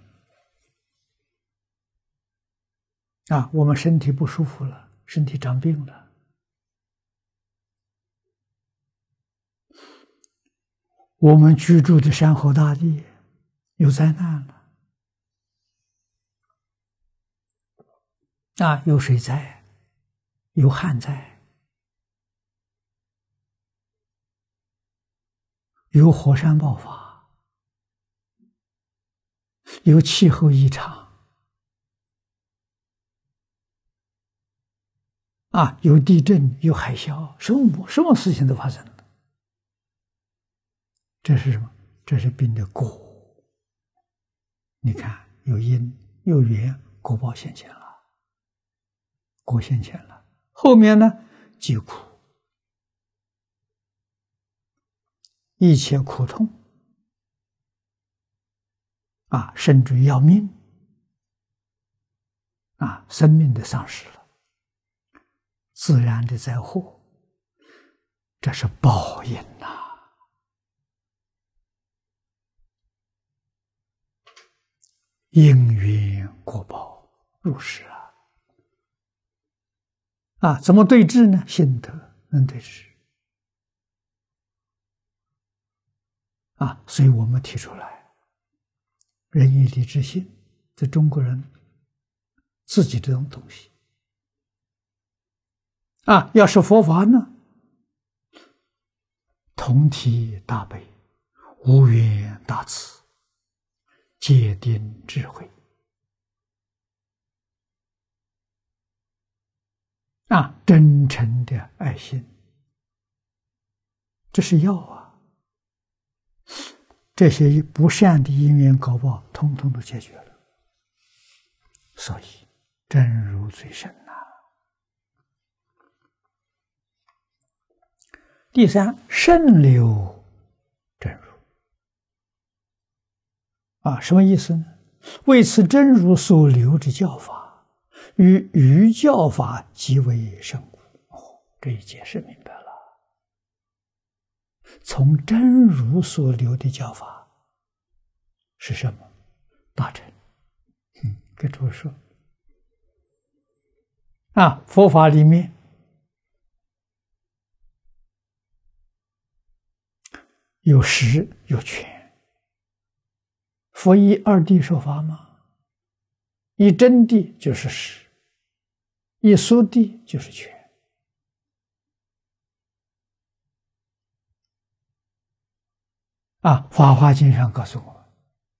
啊，我们身体不舒服了，身体长病了，我们居住的山河大地有灾难了啊，有水灾，有旱灾，有火山爆发，有气候异常啊，有地震，有海啸，什么事情都发生了。这是什么？这是病的果。你看，有因有缘，果报现前了，果现前了。后面呢，疾苦，一切苦痛啊，甚至要命啊，生命的丧失了，自然的灾祸，这是报应呐。因缘果报如是啊，怎么对治呢？心得能对治啊，所以我们提出来，仁义礼智信，这中国人自己这种东西啊，要是佛法呢，同体大悲，无缘大慈，戒定智慧啊，真诚的爱心，这是要啊，这些不善的因缘果报通通都解决了，所以真如最深呐。第三，胜流真如啊，什么意思呢？为此真如所留之教法，与余教法极为甚故。这一解释明白了。从真如所留的教法是什么？大乘。跟诸位说啊，佛法里面有实有全。佛依二谛说法吗？依真谛就是实，依俗谛就是全。啊，《法华经》上告诉我们，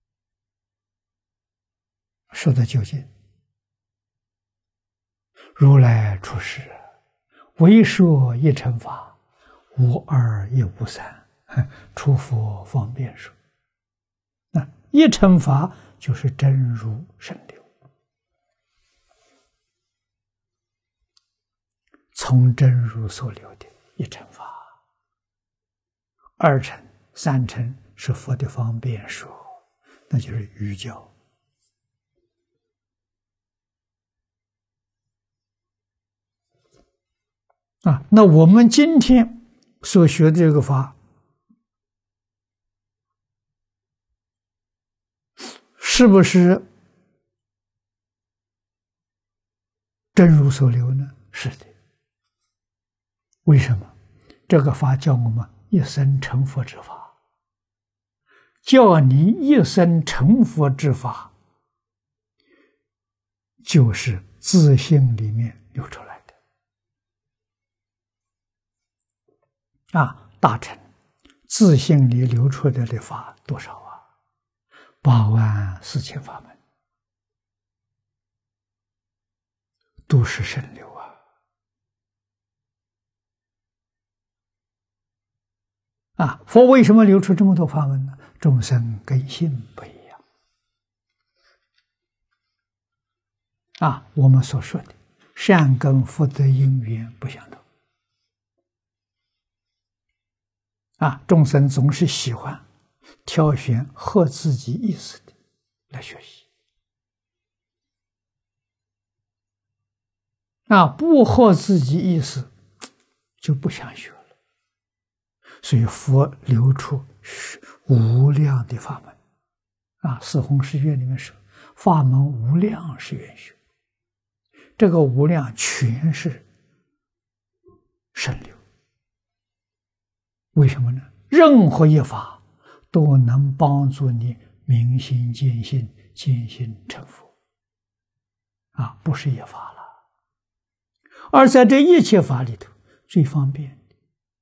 说的究竟，如来出世，唯说一乘法，无二也无三，出佛方便说。那一乘法就是真如胜流，从真如所留的一乘法，二乘、三乘是佛的方便说，那就是余教。啊，那我们今天所学的这个法， 是不是真如所留呢？是的。为什么？这个法教我们一生成佛之法，叫你一生成佛之法，就是自性里面流出来的。大乘自性里流出来的法多少啊？84000法门，都是圣流佛为什么流出这么多法门呢？众生根性不一样我们所说的善根福德因缘不相同众生总是喜欢挑选合自己意思的来学习不合自己意思就不想学了。所以佛流出无量的法门四弘誓愿里面说法门无量是愿学，这个无量全是圣流。为什么呢？任何一法都能帮助你明心见性，见性成佛不是一法了。而在这一切法里头，最方便的、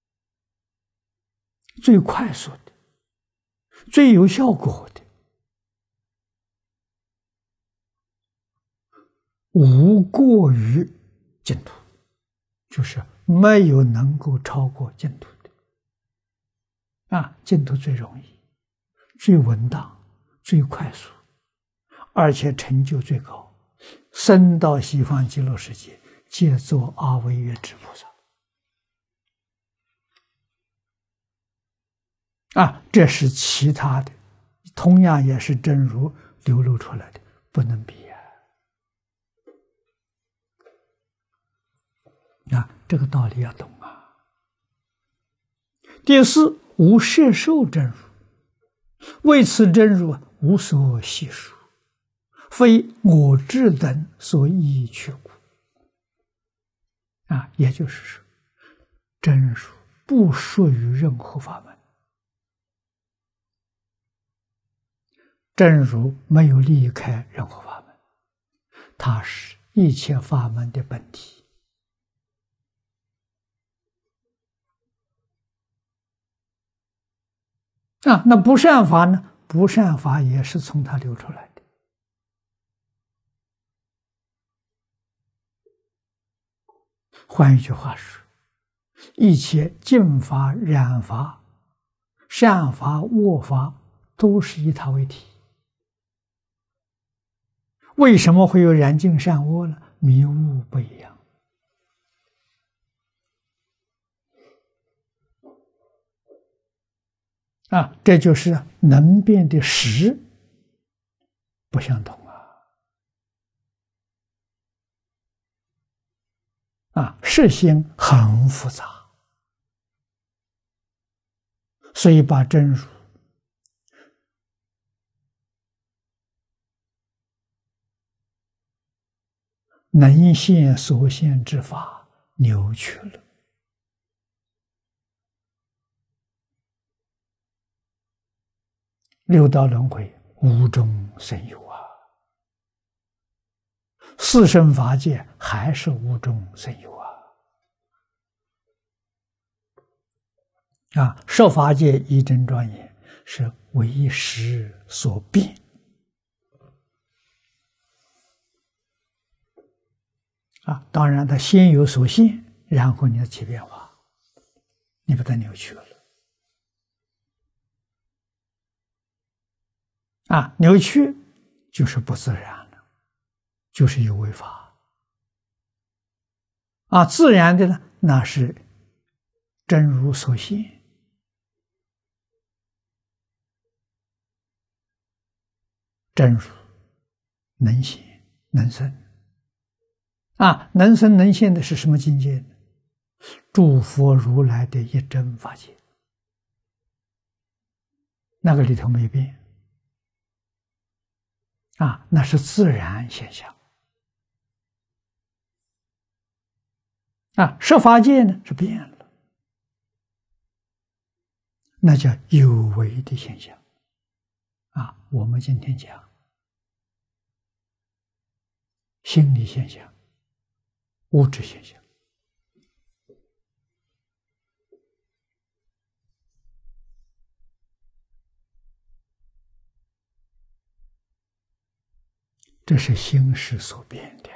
最快速的、最有效果的，无过于净土，就是没有能够超过净土的净土最容易、最稳当、最快速，而且成就最高，升到西方极乐世界，皆作阿惟越致菩萨这是其他的，同样也是真如流露出来的，不能比这个道理要懂第四，无摄受真如，为此真如无所细数，非我智等所依去故也就是说，真如不属于任何法门，真如没有离开任何法门，它是一切法门的本体那不善法呢？不善法也是从它流出来的。换一句话说，一切净法、染法、善法、恶法都是以它为体。为什么会有染净善恶呢？迷悟不一样这就是能变的识不相同识心很复杂，所以把真如能现所现之法扭曲了。六道轮回无中生有四圣法界还是无中生有十法界一真庄严是为识所变当然它先有所现，然后你要起变化，你把它扭曲了扭曲就是不自然了，就是有违法自然的呢，那是真如所现，真如能现能生能生能现的是什么境界呢？诸佛如来的一真法界，那个里头没变那是自然现象。设法界呢是变了，那叫有为的现象。我们今天讲心理现象、物质现象。这是心识所变的。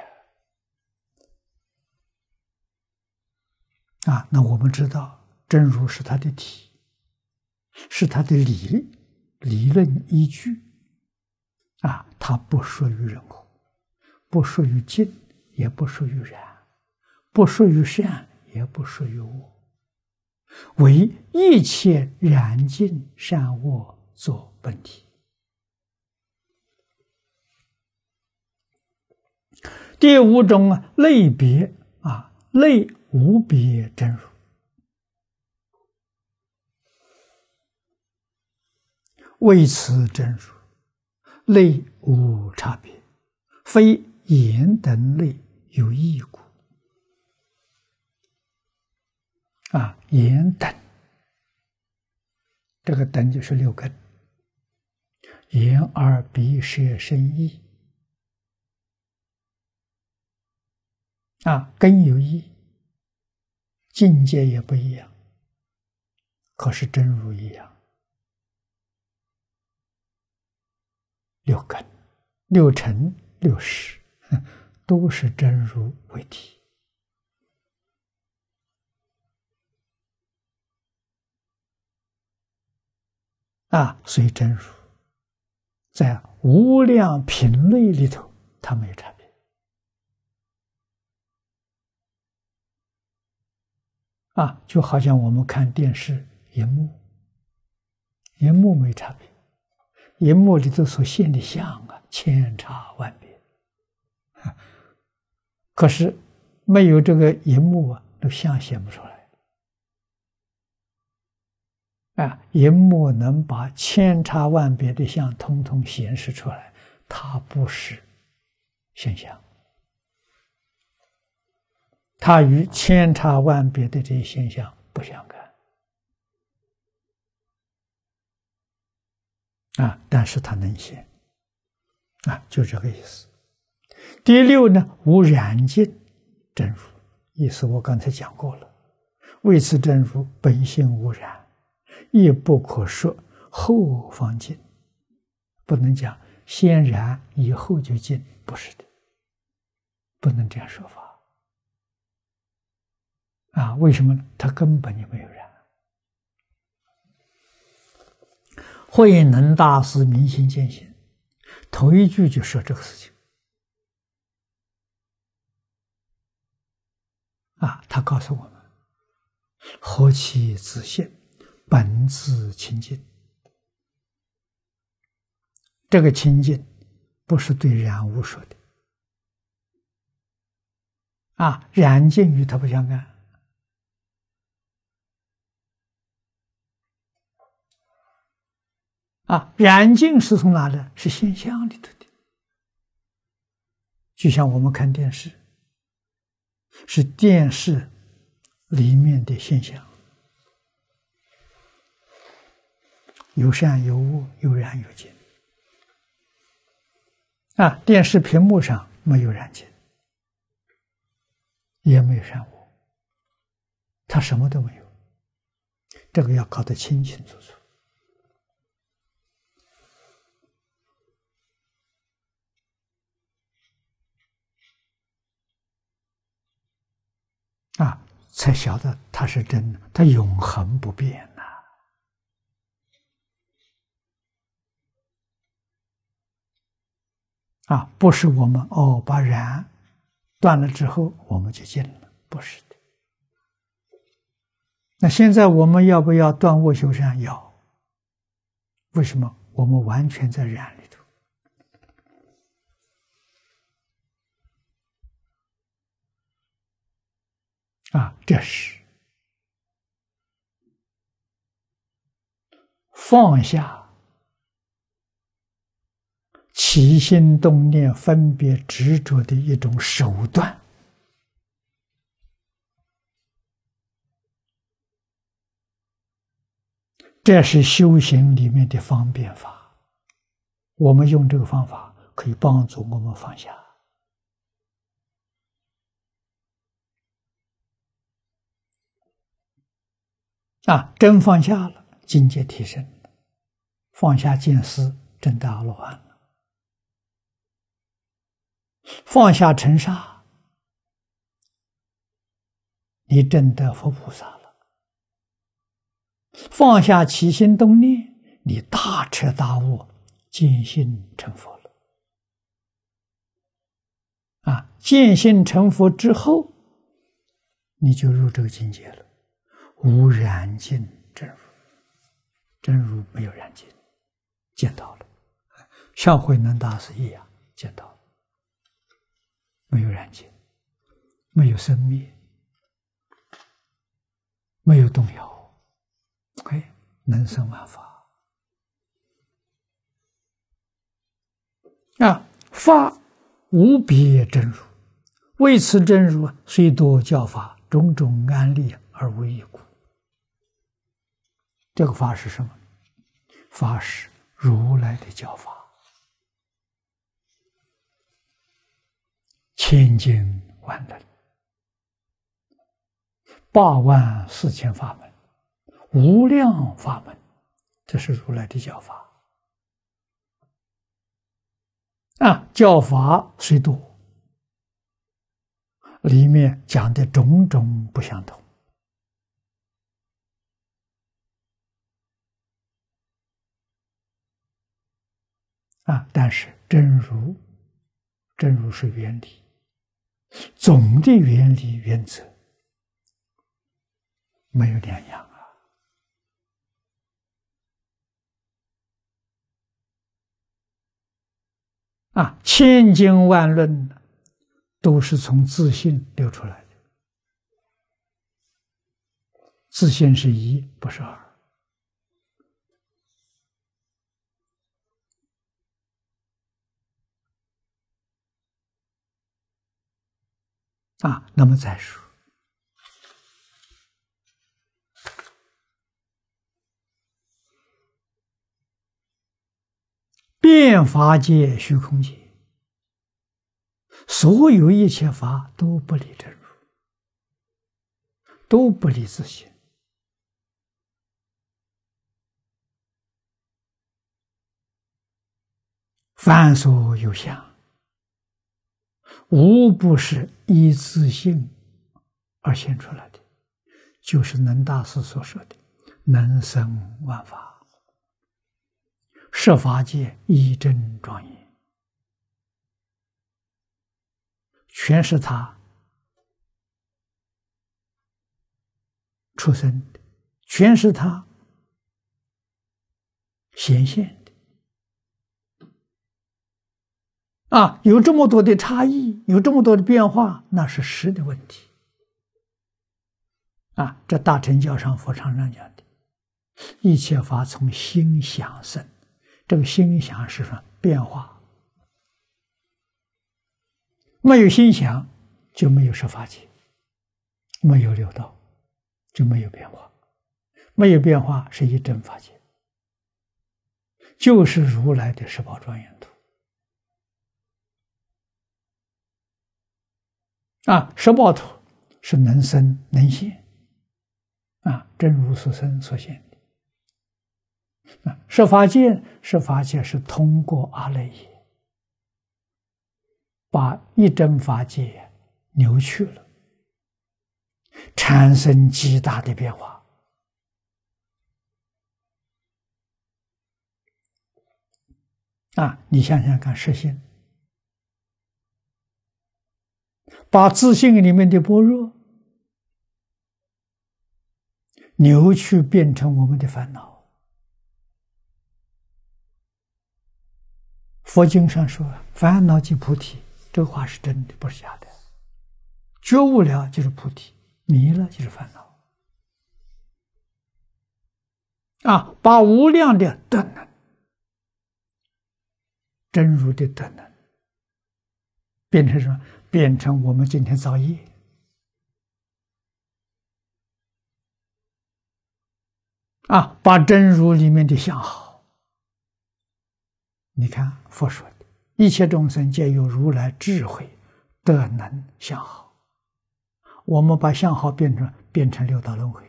那我们知道真如是它的体，是它的理论依据。它不属于人我，不属于净，也不属于染，不属于善，也不属于恶，为一切染净善恶作本体。第五种类别类无别真如，为此真如类无差别，非言等类有异故。言等，这个等就是六根，眼耳鼻舌身意。根有异，境界也不一样，可是真如一样。六根、六尘、六识，都是真如为体。所以真如在无量品类里头，它没有差别。就好像我们看电视荧幕，荧幕没差别，荧幕里头所现的相千差万别。可是没有这个荧幕那相显不出来。荧幕能把千差万别的相统统显示出来，它不是现象，它与千差万别的这些现象不相干。但是它能显。就这个意思。第六呢，无染净真如，意思我刚才讲过了。为此真如本性无染，亦不可说后方净，不能讲先染以后就净，不是的，不能这样说法。为什么呢？它根本就没有染。慧能大师明心见性，头一句就说这个事情。他告诉我们：何其自性，本自清净。这个清净不是对染污说的。染净与它不相干。染净是从哪来？是现象里头的。就像我们看电视，是电视里面的现象，有善有恶，有染有净。电视屏幕上没有染净，也没有善恶，它什么都没有。这个要搞得清清楚楚。才晓得它是真的，它永恒不变不是我们把染断了之后我们就净了，不是的。那现在我们要不要断恶修善？要。为什么？我们完全在染里头。这是放下起心动念、分别执着的一种手段。这是修行里面的方便法，我们用这个方法可以帮助我们放下。真放下了，境界提升了，放下见思，证得阿罗汉了；放下尘沙，你证得佛菩萨了；放下起心动念，你大彻大悟，见性成佛了。见性成佛之后，你就入这个境界了。无染净真如，真如没有染净，见到了，像慧能大师一样见到了，没有染净，没有生灭，没有动摇，能生万法。法无别真如，为此真如虽多教法，种种安立而无一故。这个法是什么？法是如来的教法，千经万论，84000法门，无量法门，这是如来的教法。教法虽多，里面讲的种种不相同。但是真如是原理，总的原理原则没有两样千经万论都是从自性流出来的，自性是一，不是二。那么再说，变法界、虚空界，所有一切法都不离真如，都不离自性。凡所有相，无不是依自性而现出来的，就是能大师所说的能生万法，设法界一真庄严，全是他出生的，全是他显现的。有这么多的差异，有这么多的变化，那是实的问题。这大乘教上佛常常讲的，一切法从心想生，这个心想是说变化，没有心想就没有设法界，没有六道就没有变化，没有变化是一真法界，就是如来的十宝庄严图。十宝图是能生能现，真如所生所现的。设法界是通过阿赖耶，把一真法界扭曲了，产生极大的变化。你想想看，实性把自性里面的般若扭曲变成我们的烦恼。佛经上说烦恼即菩提，这个话是真的，不是假的。觉悟了就是菩提，迷了就是烦恼。把无量的德能真如的德能，变成什么？变成我们今天造业啊，把真如里面的相好。你看佛说的，一切众生皆有如来智慧德能相好，我们把相好变成六道轮回，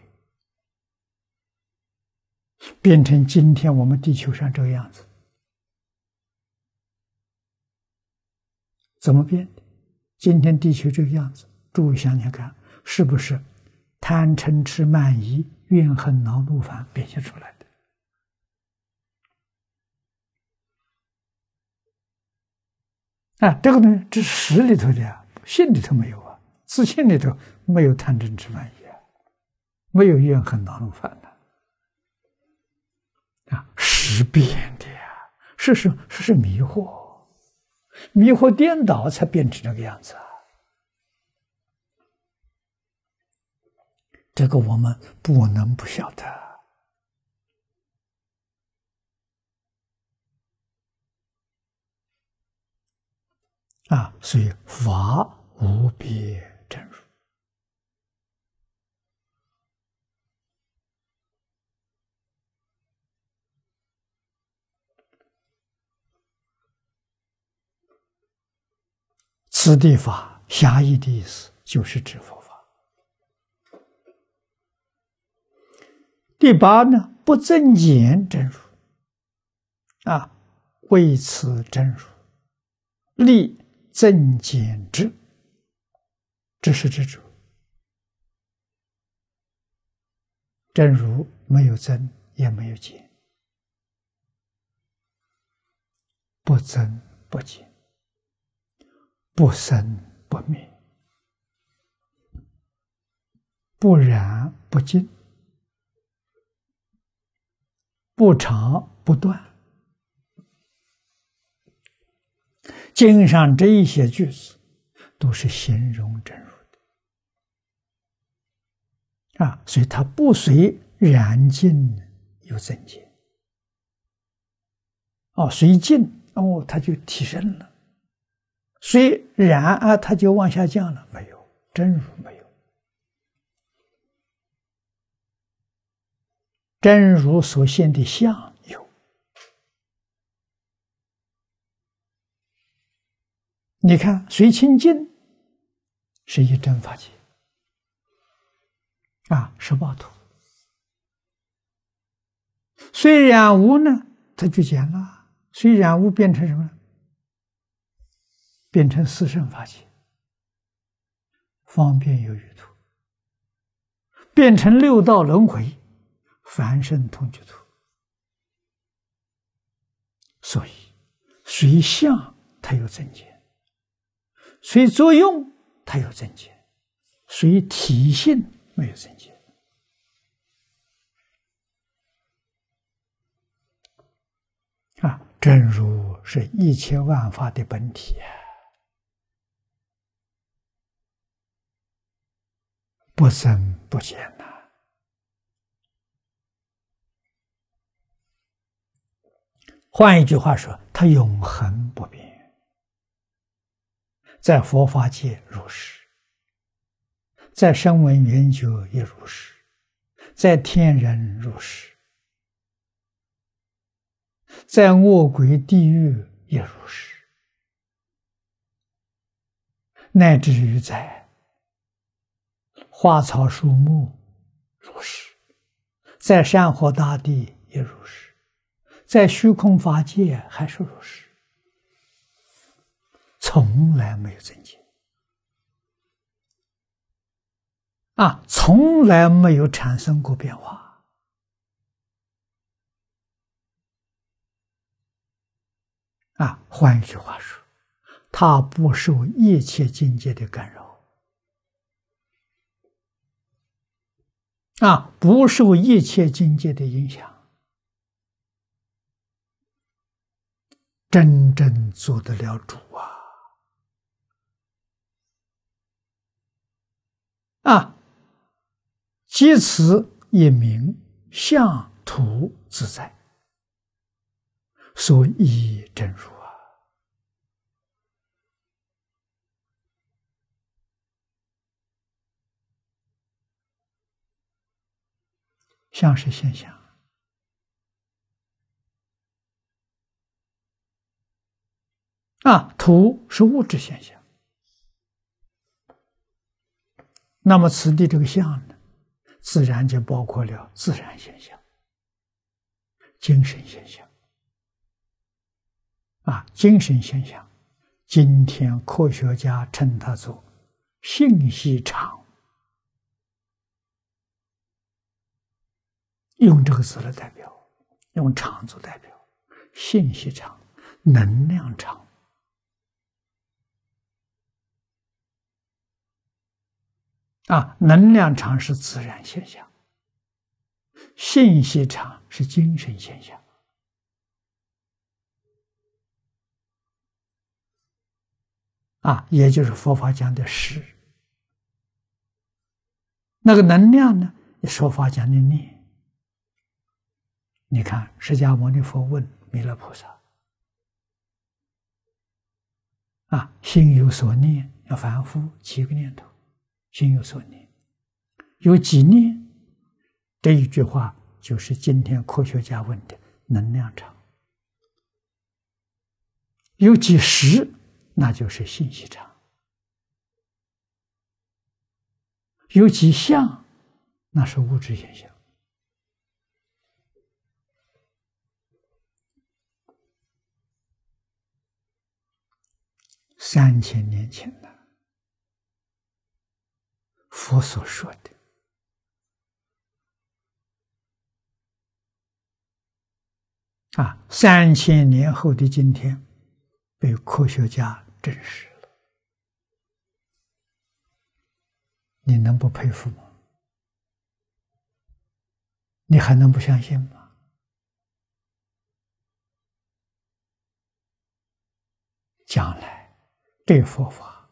变成今天我们地球上这个样子。怎么变的？今天地球这个样子，诸位想想看，是不是贪嗔痴慢疑怨恨恼怒烦变现出来的？啊，这个呢，这是实里头的呀，心里头没有啊，自信里头没有贪嗔痴慢疑啊，没有怨恨恼怒烦的啊，实变的呀，是迷惑，迷惑颠倒才变成这个样子啊。这个我们不能不晓得啊，所以法无别真如。此地法狭义的意思就是指佛法。第八呢，不增减真如啊，为此真如立增减之，这是之主。真如没有增也没有减，不增不减，不生不灭，不染不净，不长不断。经上这一些句子都是形容真如的啊，所以它不随染净有增减哦，随净哦，它就提升了；随染啊，它就往下降了。没有，真如没有，真如所现的相有。你看，随清净是一真法界啊，18图；虽染污呢，它就减了；虽染污变成什么？变成四圣法界，方便有余图；变成六道轮回，凡圣同居图。所以，随相它有增减，随作用它有增减，随体性没有增减。啊，真如是一切万法的本体啊，不增不减呐。换一句话说，它永恒不变，在佛法界如是，在声闻缘觉也如是，在天人如是，在恶鬼地狱也如是，乃至于在花草树木如是，在山河大地也如是，在虚空法界还是如是，从来没有增减啊，从来没有产生过变化啊。换一句话说，它不受一切境界的干扰啊，不受一切境界的影响，真正做得了主啊！即此一名相图自在，所以真如啊。 相是现象啊，土是物质现象。那么此地这个相呢，自然就包括了自然现象、精神现象啊。精神现象，今天科学家称它做信息场，用这个字来代表，用场做代表，信息场、能量场。啊，能量场是自然现象，信息场是精神现象。啊，也就是佛法讲的识。那个能量呢，说法讲的念。你看，释迦牟尼佛问弥勒菩萨：啊，心有所念，要反复几个念头？心有所念，有几念？这一句话就是今天科学家问的能量场。有几时？那就是信息场。有几相？那是物质现象。3000年前呢，佛所说的啊，3000年后的今天，被科学家证实了。你能不佩服吗？你还能不相信吗？将来对佛法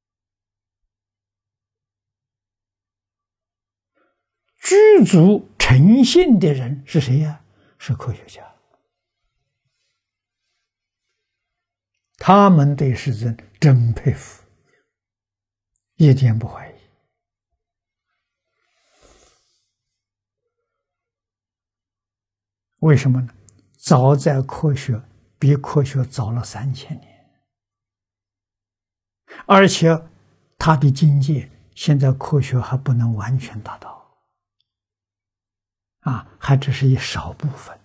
具足诚信的人是谁呀？是科学家。他们对世尊真佩服，一点不怀疑。为什么呢？早在科学比科学早了3000年，而且他的境界现在科学还不能完全达到，啊，还只是一少部分。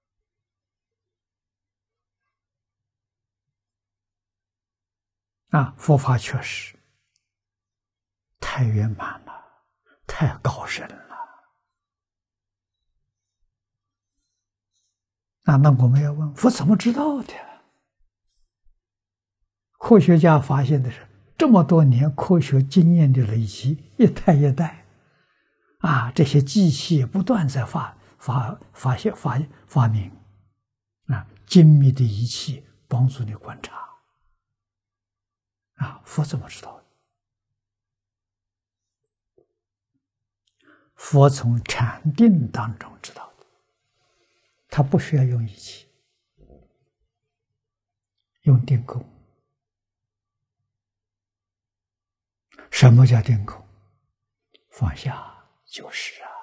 啊，佛法确实太圆满了，太高深了。那我们要问佛怎么知道的？科学家发现的是这么多年科学经验的累积，一代一代，啊，这些机器不断在发明，啊，精密的仪器帮助你观察。啊，佛怎么知道的？佛从禅定当中知道的，他不需要用仪器，用定功。什么叫定功？放下就是啊。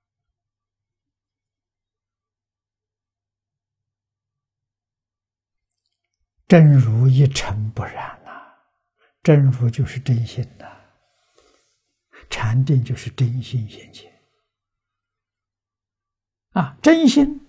真如一尘不染呐，真如就是真心呐，禅定就是真心现前。啊，真心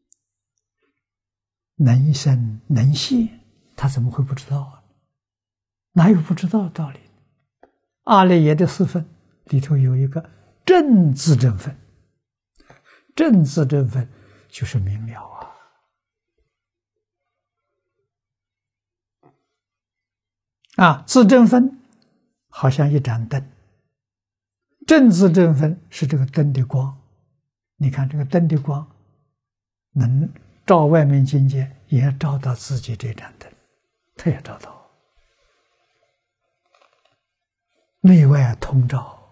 能生能现，他怎么会不知道啊？哪有不知道的道理？阿赖耶的4分里头有一个正自证分，正自证分就是明了啊。啊，自证分好像一盏灯，正自证分是这个灯的光。你看这个灯的光能照外面境界，也照到自己这盏灯，它也照到。内外通照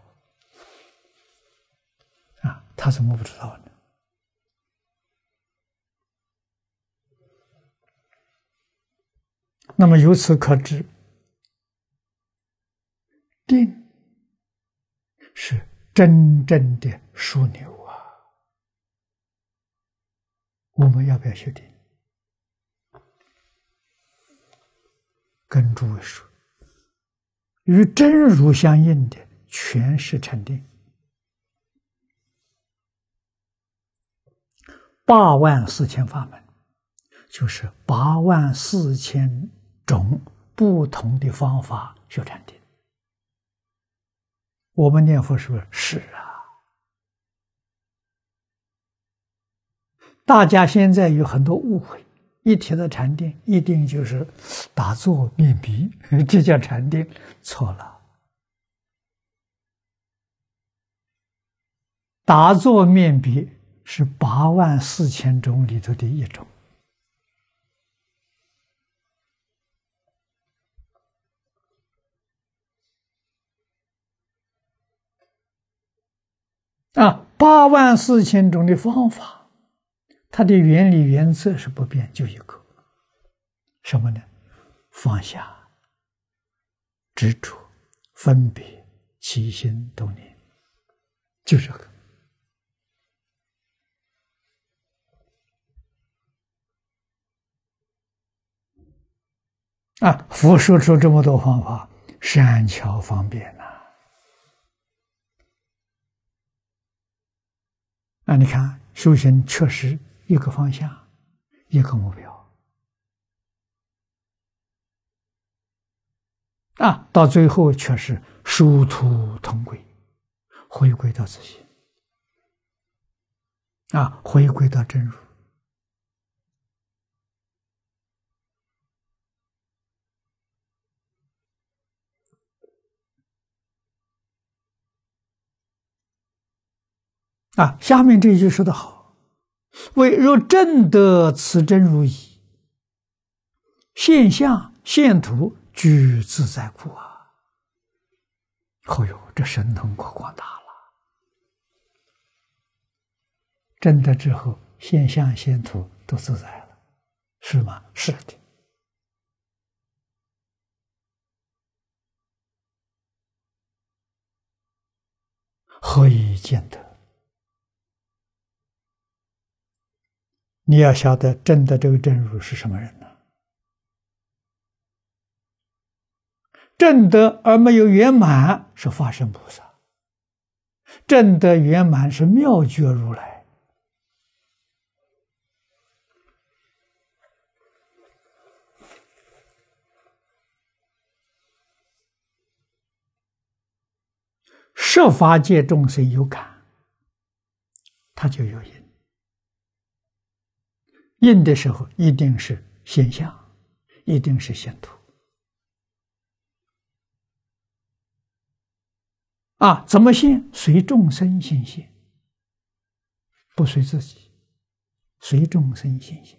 啊，他怎么不知道呢？那么由此可知，定是真正的枢纽啊！ 我们要不要修定？跟诸位说，与真如相应的全是禅定。84000法门，就是84000种不同的方法修禅定。我们念佛是不是？是啊。大家现在有很多误会，一提到禅定，一定就是打坐面壁，这叫禅定，错了。打坐面壁是84000种里头的一种。84000种的方法，它的原理原则是不变，就一个，什么呢？放下、执着、分别、起心动念，就这个。佛说出这么多方法，善巧方便你看修行确实一个方向，一个目标到最后却是殊途同归，回归到自性回归到真如。下面这一句说得好：“为若证得此真如矣，现相现图俱自在故啊！”这神通可广大了。证得之后，现相现图都自在了，是吗？是的。何以见得？你要晓得证得这个真如是什么人呢？证得而没有圆满是法身菩萨，证得圆满是妙觉如来。设法界众生有感，他就有因。因的时候一定是现象，一定是现图怎么现？随众生现现，不随自己，随众生现现。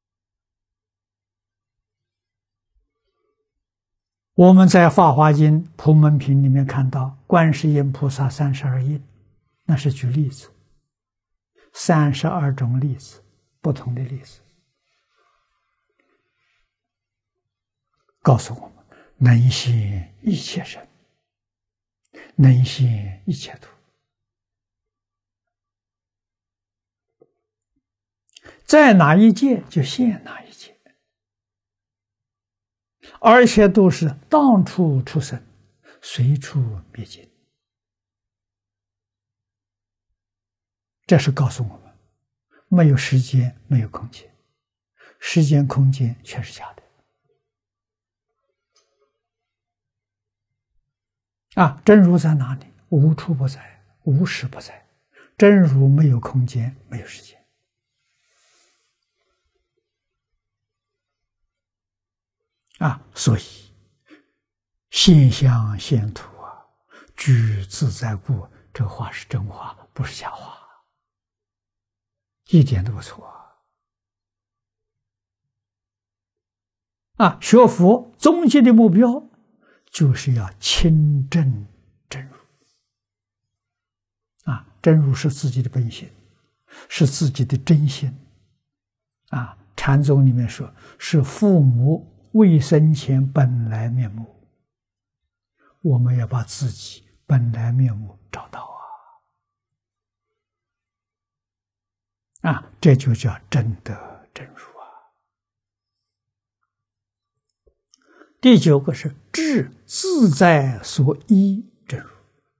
我们在《法华经·普门品》里面看到观世音菩萨32应，那是举例子，32种例子，不同的例子，告诉我们能现一切身，能现一切土，在哪一界就现哪一界，而且都是当处出生，随处灭尽。这是告诉我们，没有时间，没有空间，时间空间全是假的。真如在哪里？无处不在，无时不在。真如没有空间，没有时间。所以现相现图俱自在故，这个话是真话，不是假话，一点都不错学佛终极的目标就是要亲证真如真如是自己的本性，是自己的真心禅宗里面说是父母未生前本来面目，我们要把自己本来面目找到这就叫真德真如啊。第9个是智自在所依真如。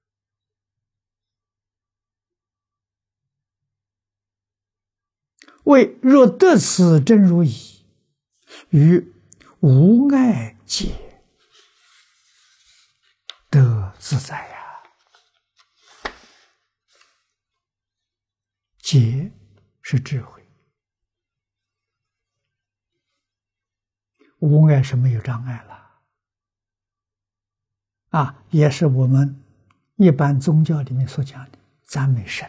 谓若得此真如已，于无碍界得自在呀。解是智慧，无碍是没有障碍了也是我们一般宗教里面所讲的赞美神，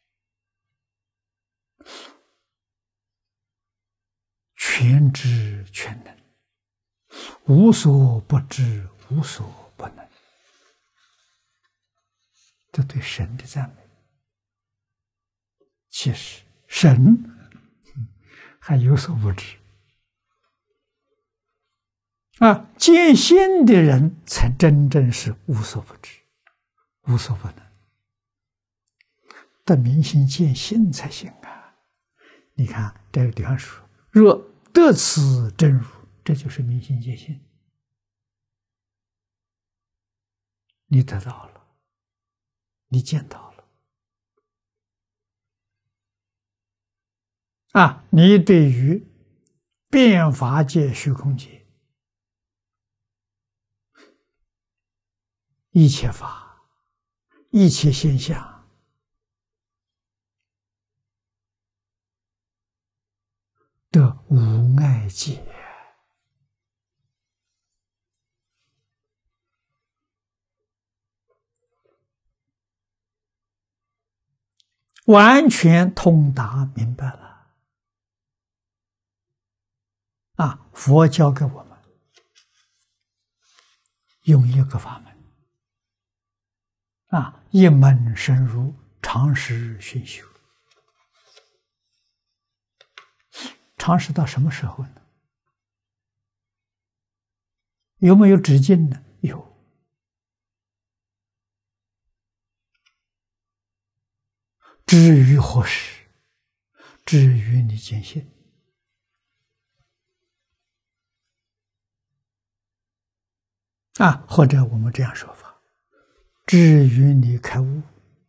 全知全能，无所不知，无所不能，这对神的赞美。其实神还有所不知见性的人才真正是无所不知，无所不能。得明心见性才行啊！你看这个地方说，若得此真如，这就是明心见性，你得到了，你见到了你对于变法界、虚空界一切法、一切现象的无碍界，完全通达明白了佛教给我们用一个法门一门深入，长时熏修。长时到什么时候呢？有没有止境呢？有。至于何时？至于你见性。或者我们这样说法，至于你开悟，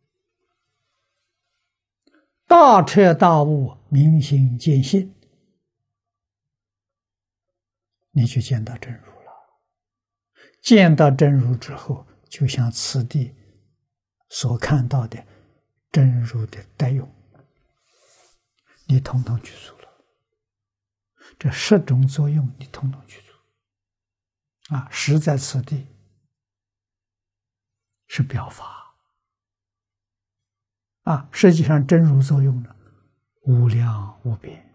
大彻大悟，明心见性，你就见到真如了。见到真如之后，就像此地所看到的真如的代用，你统统具足了。这10种作用，你统统具足。实在此地是表法实际上真如作用呢，无量无边，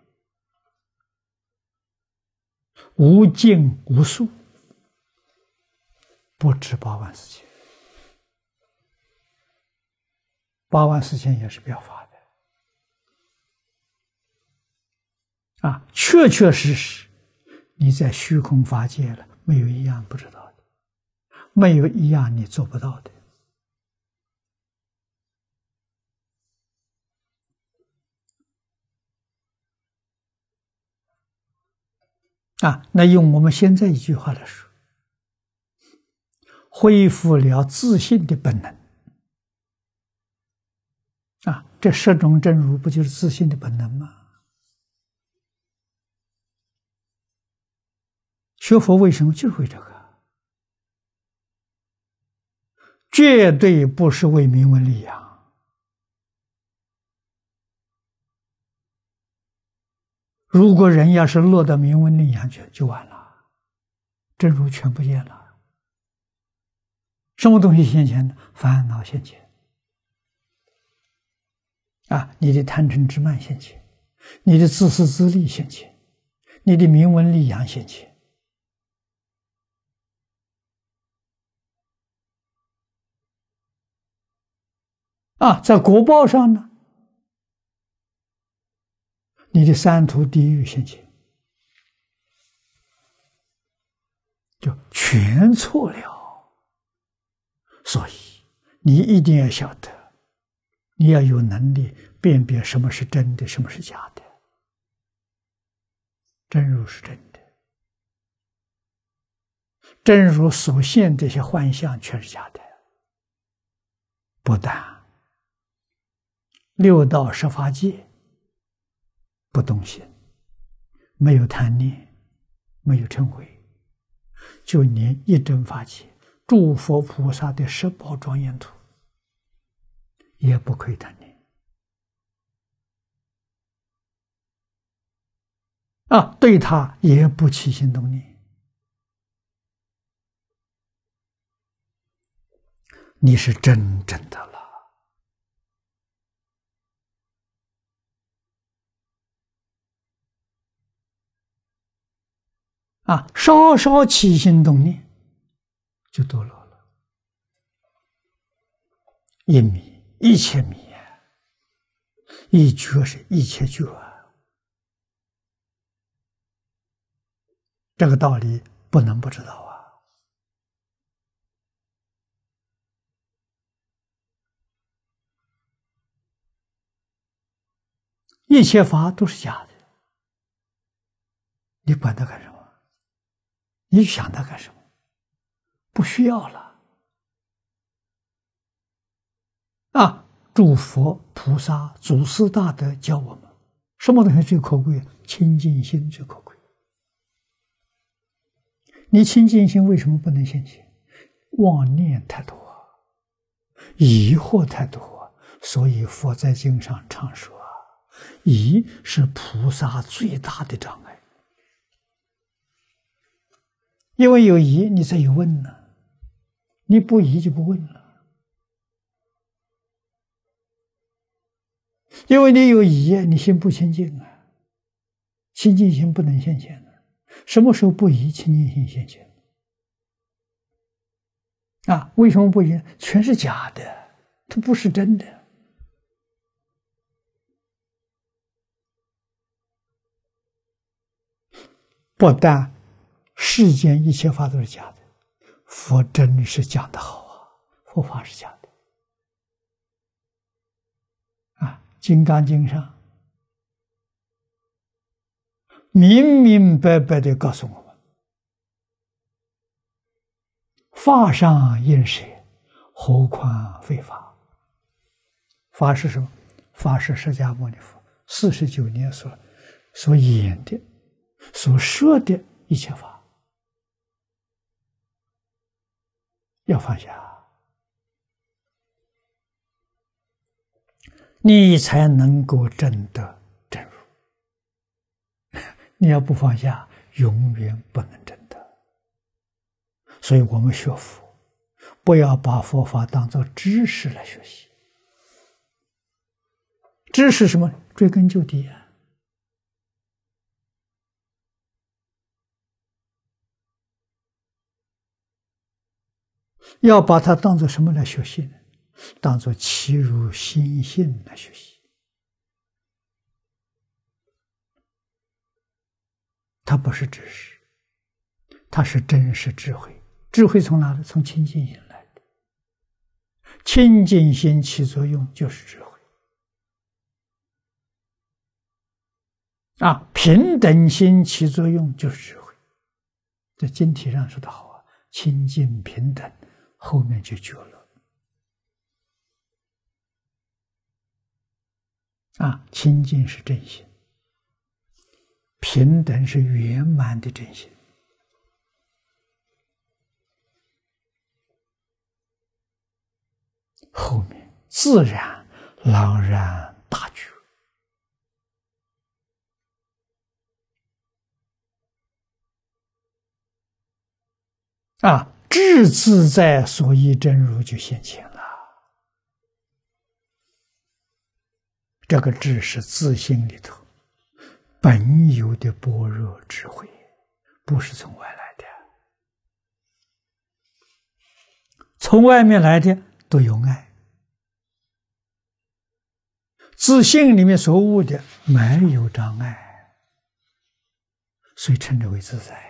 无尽无数，不止8万4千，8万4千也是表法的确确实实你在虚空法界了，没有一样不知道的，没有一样你做不到的那用我们现在一句话来说，恢复了自信的本能这10种真如不就是自信的本能吗？学佛为什么就是为这个？绝对不是为名闻利养。如果人要是落到名闻利养去，就完了，真如全不见了。什么东西现前呢？烦恼现前你的贪嗔痴慢现前，你的自私自利现前，你的名闻利养现前在果报上呢，你的三途地狱现前，就全错了。所以你一定要晓得， 你要有能力辨别什么是真的，什么是假的。真如是真的，真如所现这些幻象全是假的。不但六道十法界不动心，没有贪念，没有嗔恚，就连一真法界诸佛菩萨的十宝庄严土也不可以贪念啊，对他也不起心动念。你是真正的了啊！稍稍起心动念就堕落了，一迷一切迷啊，一觉是一切觉啊，这个道理不能不知道啊。一切法都是假的，你管它干什么？你想它干什么？不需要了啊！诸佛菩萨祖师大德教我们，什么东西最可贵？清净心最可贵。你清净心为什么不能现前？妄念太多，疑惑太多，所以佛在经上常说，疑是菩萨最大的障碍。因为有疑，你才有问呢。你不疑就不问了。因为你有疑，你心不清净啊，清净心不能现前的。什么时候不疑，清净心现前啊？为什么不疑？全是假的，它不是真的。不但世间一切法都是假的，佛真是讲得好啊，佛法是假的啊，《金刚经》上明明白白地告诉我们，法上应舍，何况非法。法是什么？法是释迦牟尼佛49年所演的、所说的一切法。要放下，你才能够证得真如。你要不放下，永远不能证得。所以我们学佛，不要把佛法当作知识来学习。知识什么？追根究底啊！要把它当作什么来学习呢？当作契入心性来学习。它不是知识，它是真实智慧。智慧从哪里？从清净心来的。清净心起作用就是智慧啊！平等心起作用就是智慧。在经题上说的好啊，清净平等，后面就觉了啊！清净是真心，平等是圆满的真心。后面自然朗然大觉啊！智自在所依真如就现前了。这个智是自性里头本有的般若智慧，不是从外来的。从外面来的都有碍，自性里面所悟的没有障碍，所以称之为自在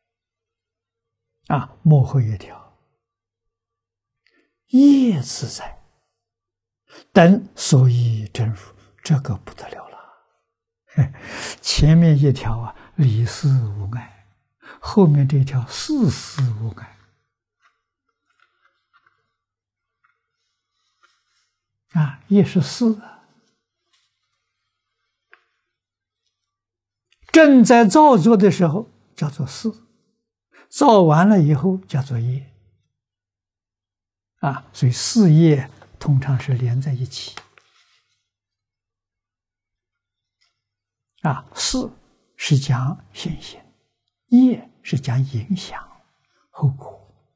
啊。幕后一条业自在， 等所以真如，这个不得了了。前面一条啊，理事无碍，后面这条事事无碍啊，也是事啊。正在造作的时候叫做事，造完了以后叫做业啊，所以事业通常是连在一起啊。事是讲现行，业是讲影响后果。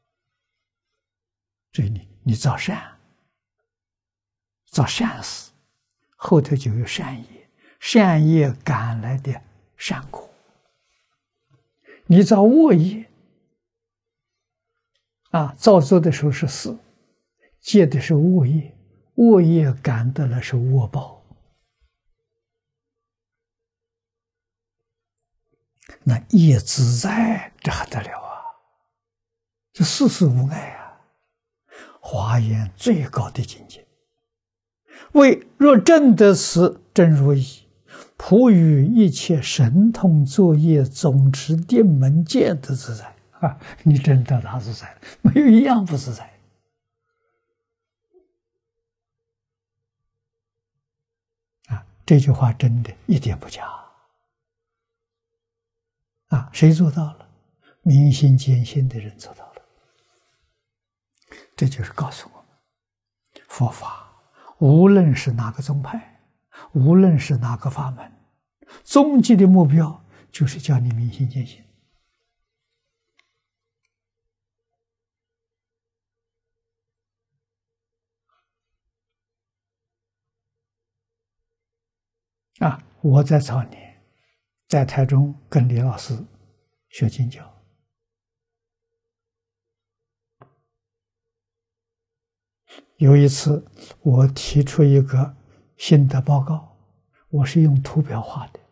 所以你造善，造善事，后头就有善业，善业赶来的善果。你造恶业啊，造作的时候是事，结的是恶业，恶业感得了是恶报。那业自在，这还得了啊！这事事无碍啊！华严最高的境界。为若证得此真如意，普与一切神通作业总持定门戒得自在啊！你真的大自在，没有一样不自在。这句话真的一点不假啊！谁做到了？明心见性的人做到了。这就是告诉我们，佛法无论是哪个宗派，无论是哪个法门，终极的目标就是叫你明心见性啊！我在早年在台中跟李老师学经教，有一次我提出一个心得报告，我是用图表画的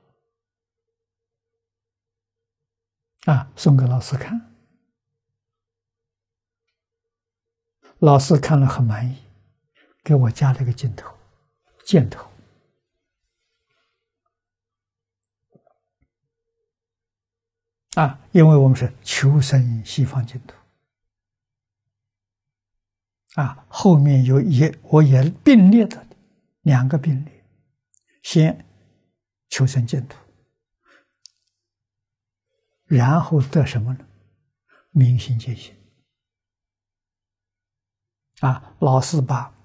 啊，送给老师看。老师看了很满意，给我加了一个箭头啊，因为我们是求生西方净土啊，后面我也并列的两个并列，先求生净土，然后得什么呢？明心见性啊！老师把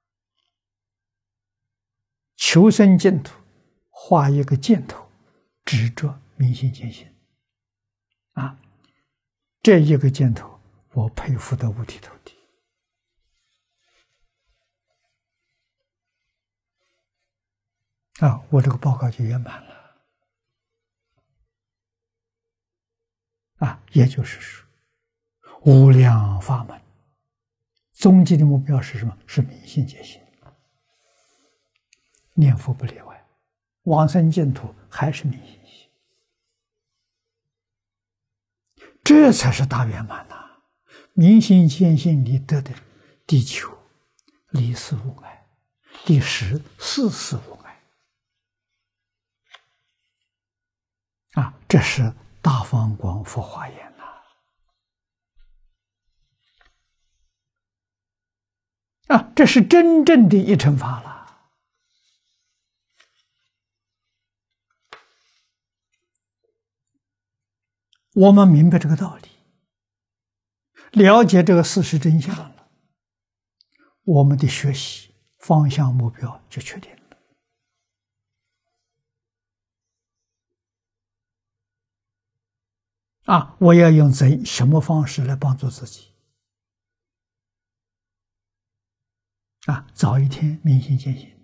求生净土画一个箭头，指着明心见性啊！这一个箭头，我佩服得五体投地啊！我这个报告就圆满了啊！也就是说，无量法门终极的目标是什么？是明心见性，念佛不例外，往生净土还是明心性，这才是大圆满呐！明心见性你得的第9离事无碍，第10事事无碍啊！这是大方广佛华严呐！啊，这是真正的一乘法了。我们明白这个道理，了解这个事实真相了，我们的学习方向目标就确定了。啊，我要用什么方式来帮助自己？啊，早一天明心见性。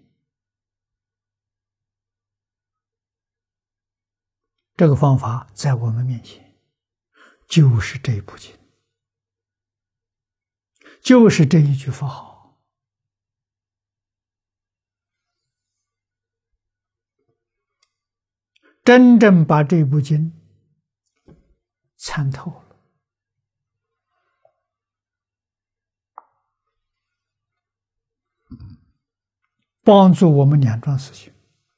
这个方法在我们面前，就是这一部经，就是这一句佛号。真正把这部经参透了， 帮助我们两桩事情。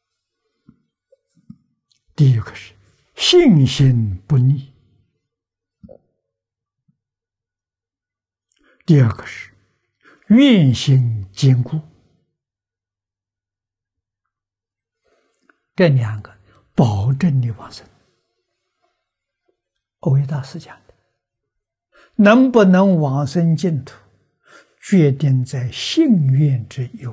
第一个是信心不逆，第二个是愿心坚固。这两个保证你往生。蕅益大师讲的，能不能往生净土，决定在信愿之有无，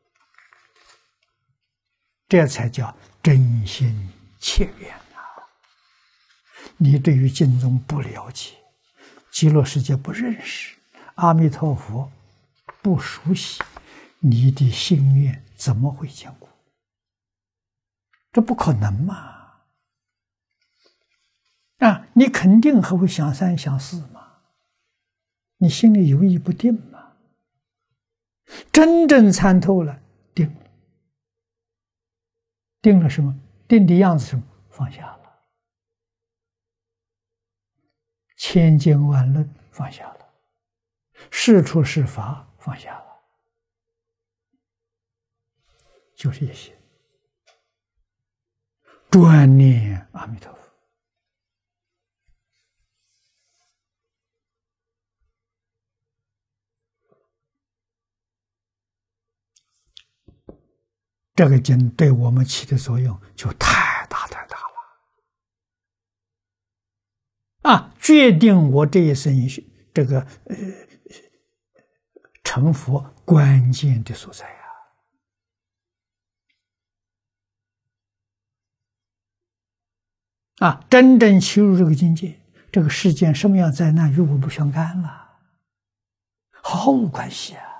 这才叫真心切愿啊！你对于经宗不了解，极乐世界不认识，阿弥陀佛不熟悉，你的心愿怎么会坚固？这不可能嘛！啊，你肯定还会想三想四嘛，你心里犹豫不定嘛。真正参透了，定了，定了什么？定的样子什么？放下了，千经万论放下了，是处是法放下了，就是一些专念阿弥陀佛。这个经对我们起的作用就太大太大了啊！决定我这一生这个成佛关键的所在啊！真正起入这个境界，这个世间什么样灾难与我不相干了，毫无关系啊！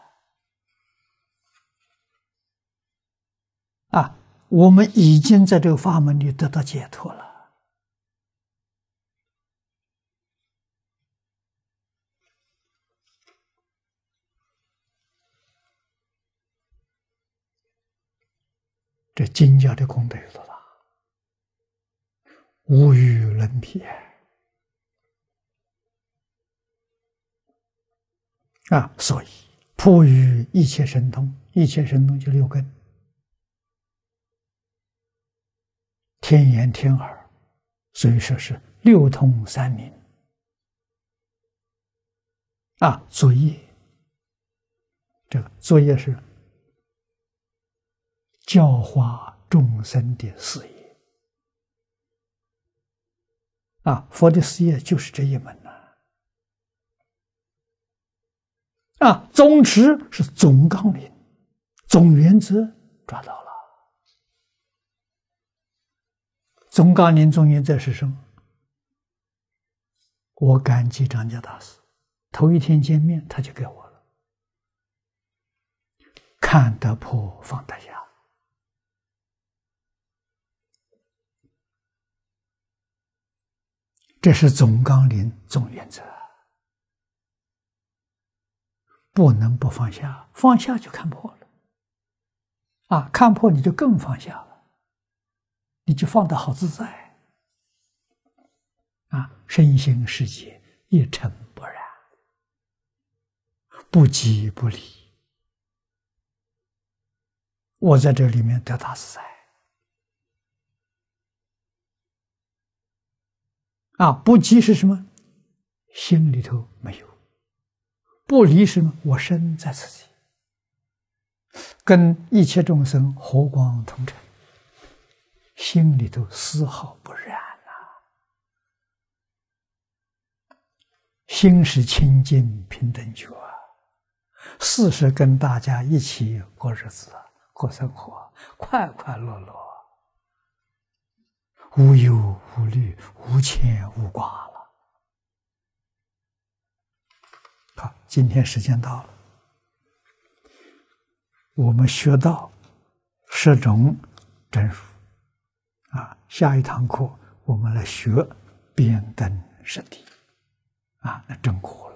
啊，我们已经在这个法门里得到解脱了。这经教的功德有多大，无与伦比啊！所以普于一切神通，一切神通就六根。天眼天耳，所以说是六通三明啊。作业，这个作业是教化众生的事业啊。佛的事业就是这一门啊。宗旨是总纲领、总原则抓到了。总纲领、总原则是什么？我感激张家大师，头一天见面他就给我了，看得破放得下。这是总纲领、总原则，不能不放下，放下就看破了啊！看破你就更放下了。你就放得好自在啊！身心世界一尘不染，不即不离。我在这里面得大自在啊！不即是什么？心里头没有。不离是什么？我身在此地，跟一切众生和光同尘。心里头丝毫不染心是清净平等觉事是跟大家一起过日子、过生活，快快乐乐，无忧无虑，无牵无挂了。好，今天时间到了，我们学到10种真如。下一堂课我们来学辩灯实谛，那真苦了。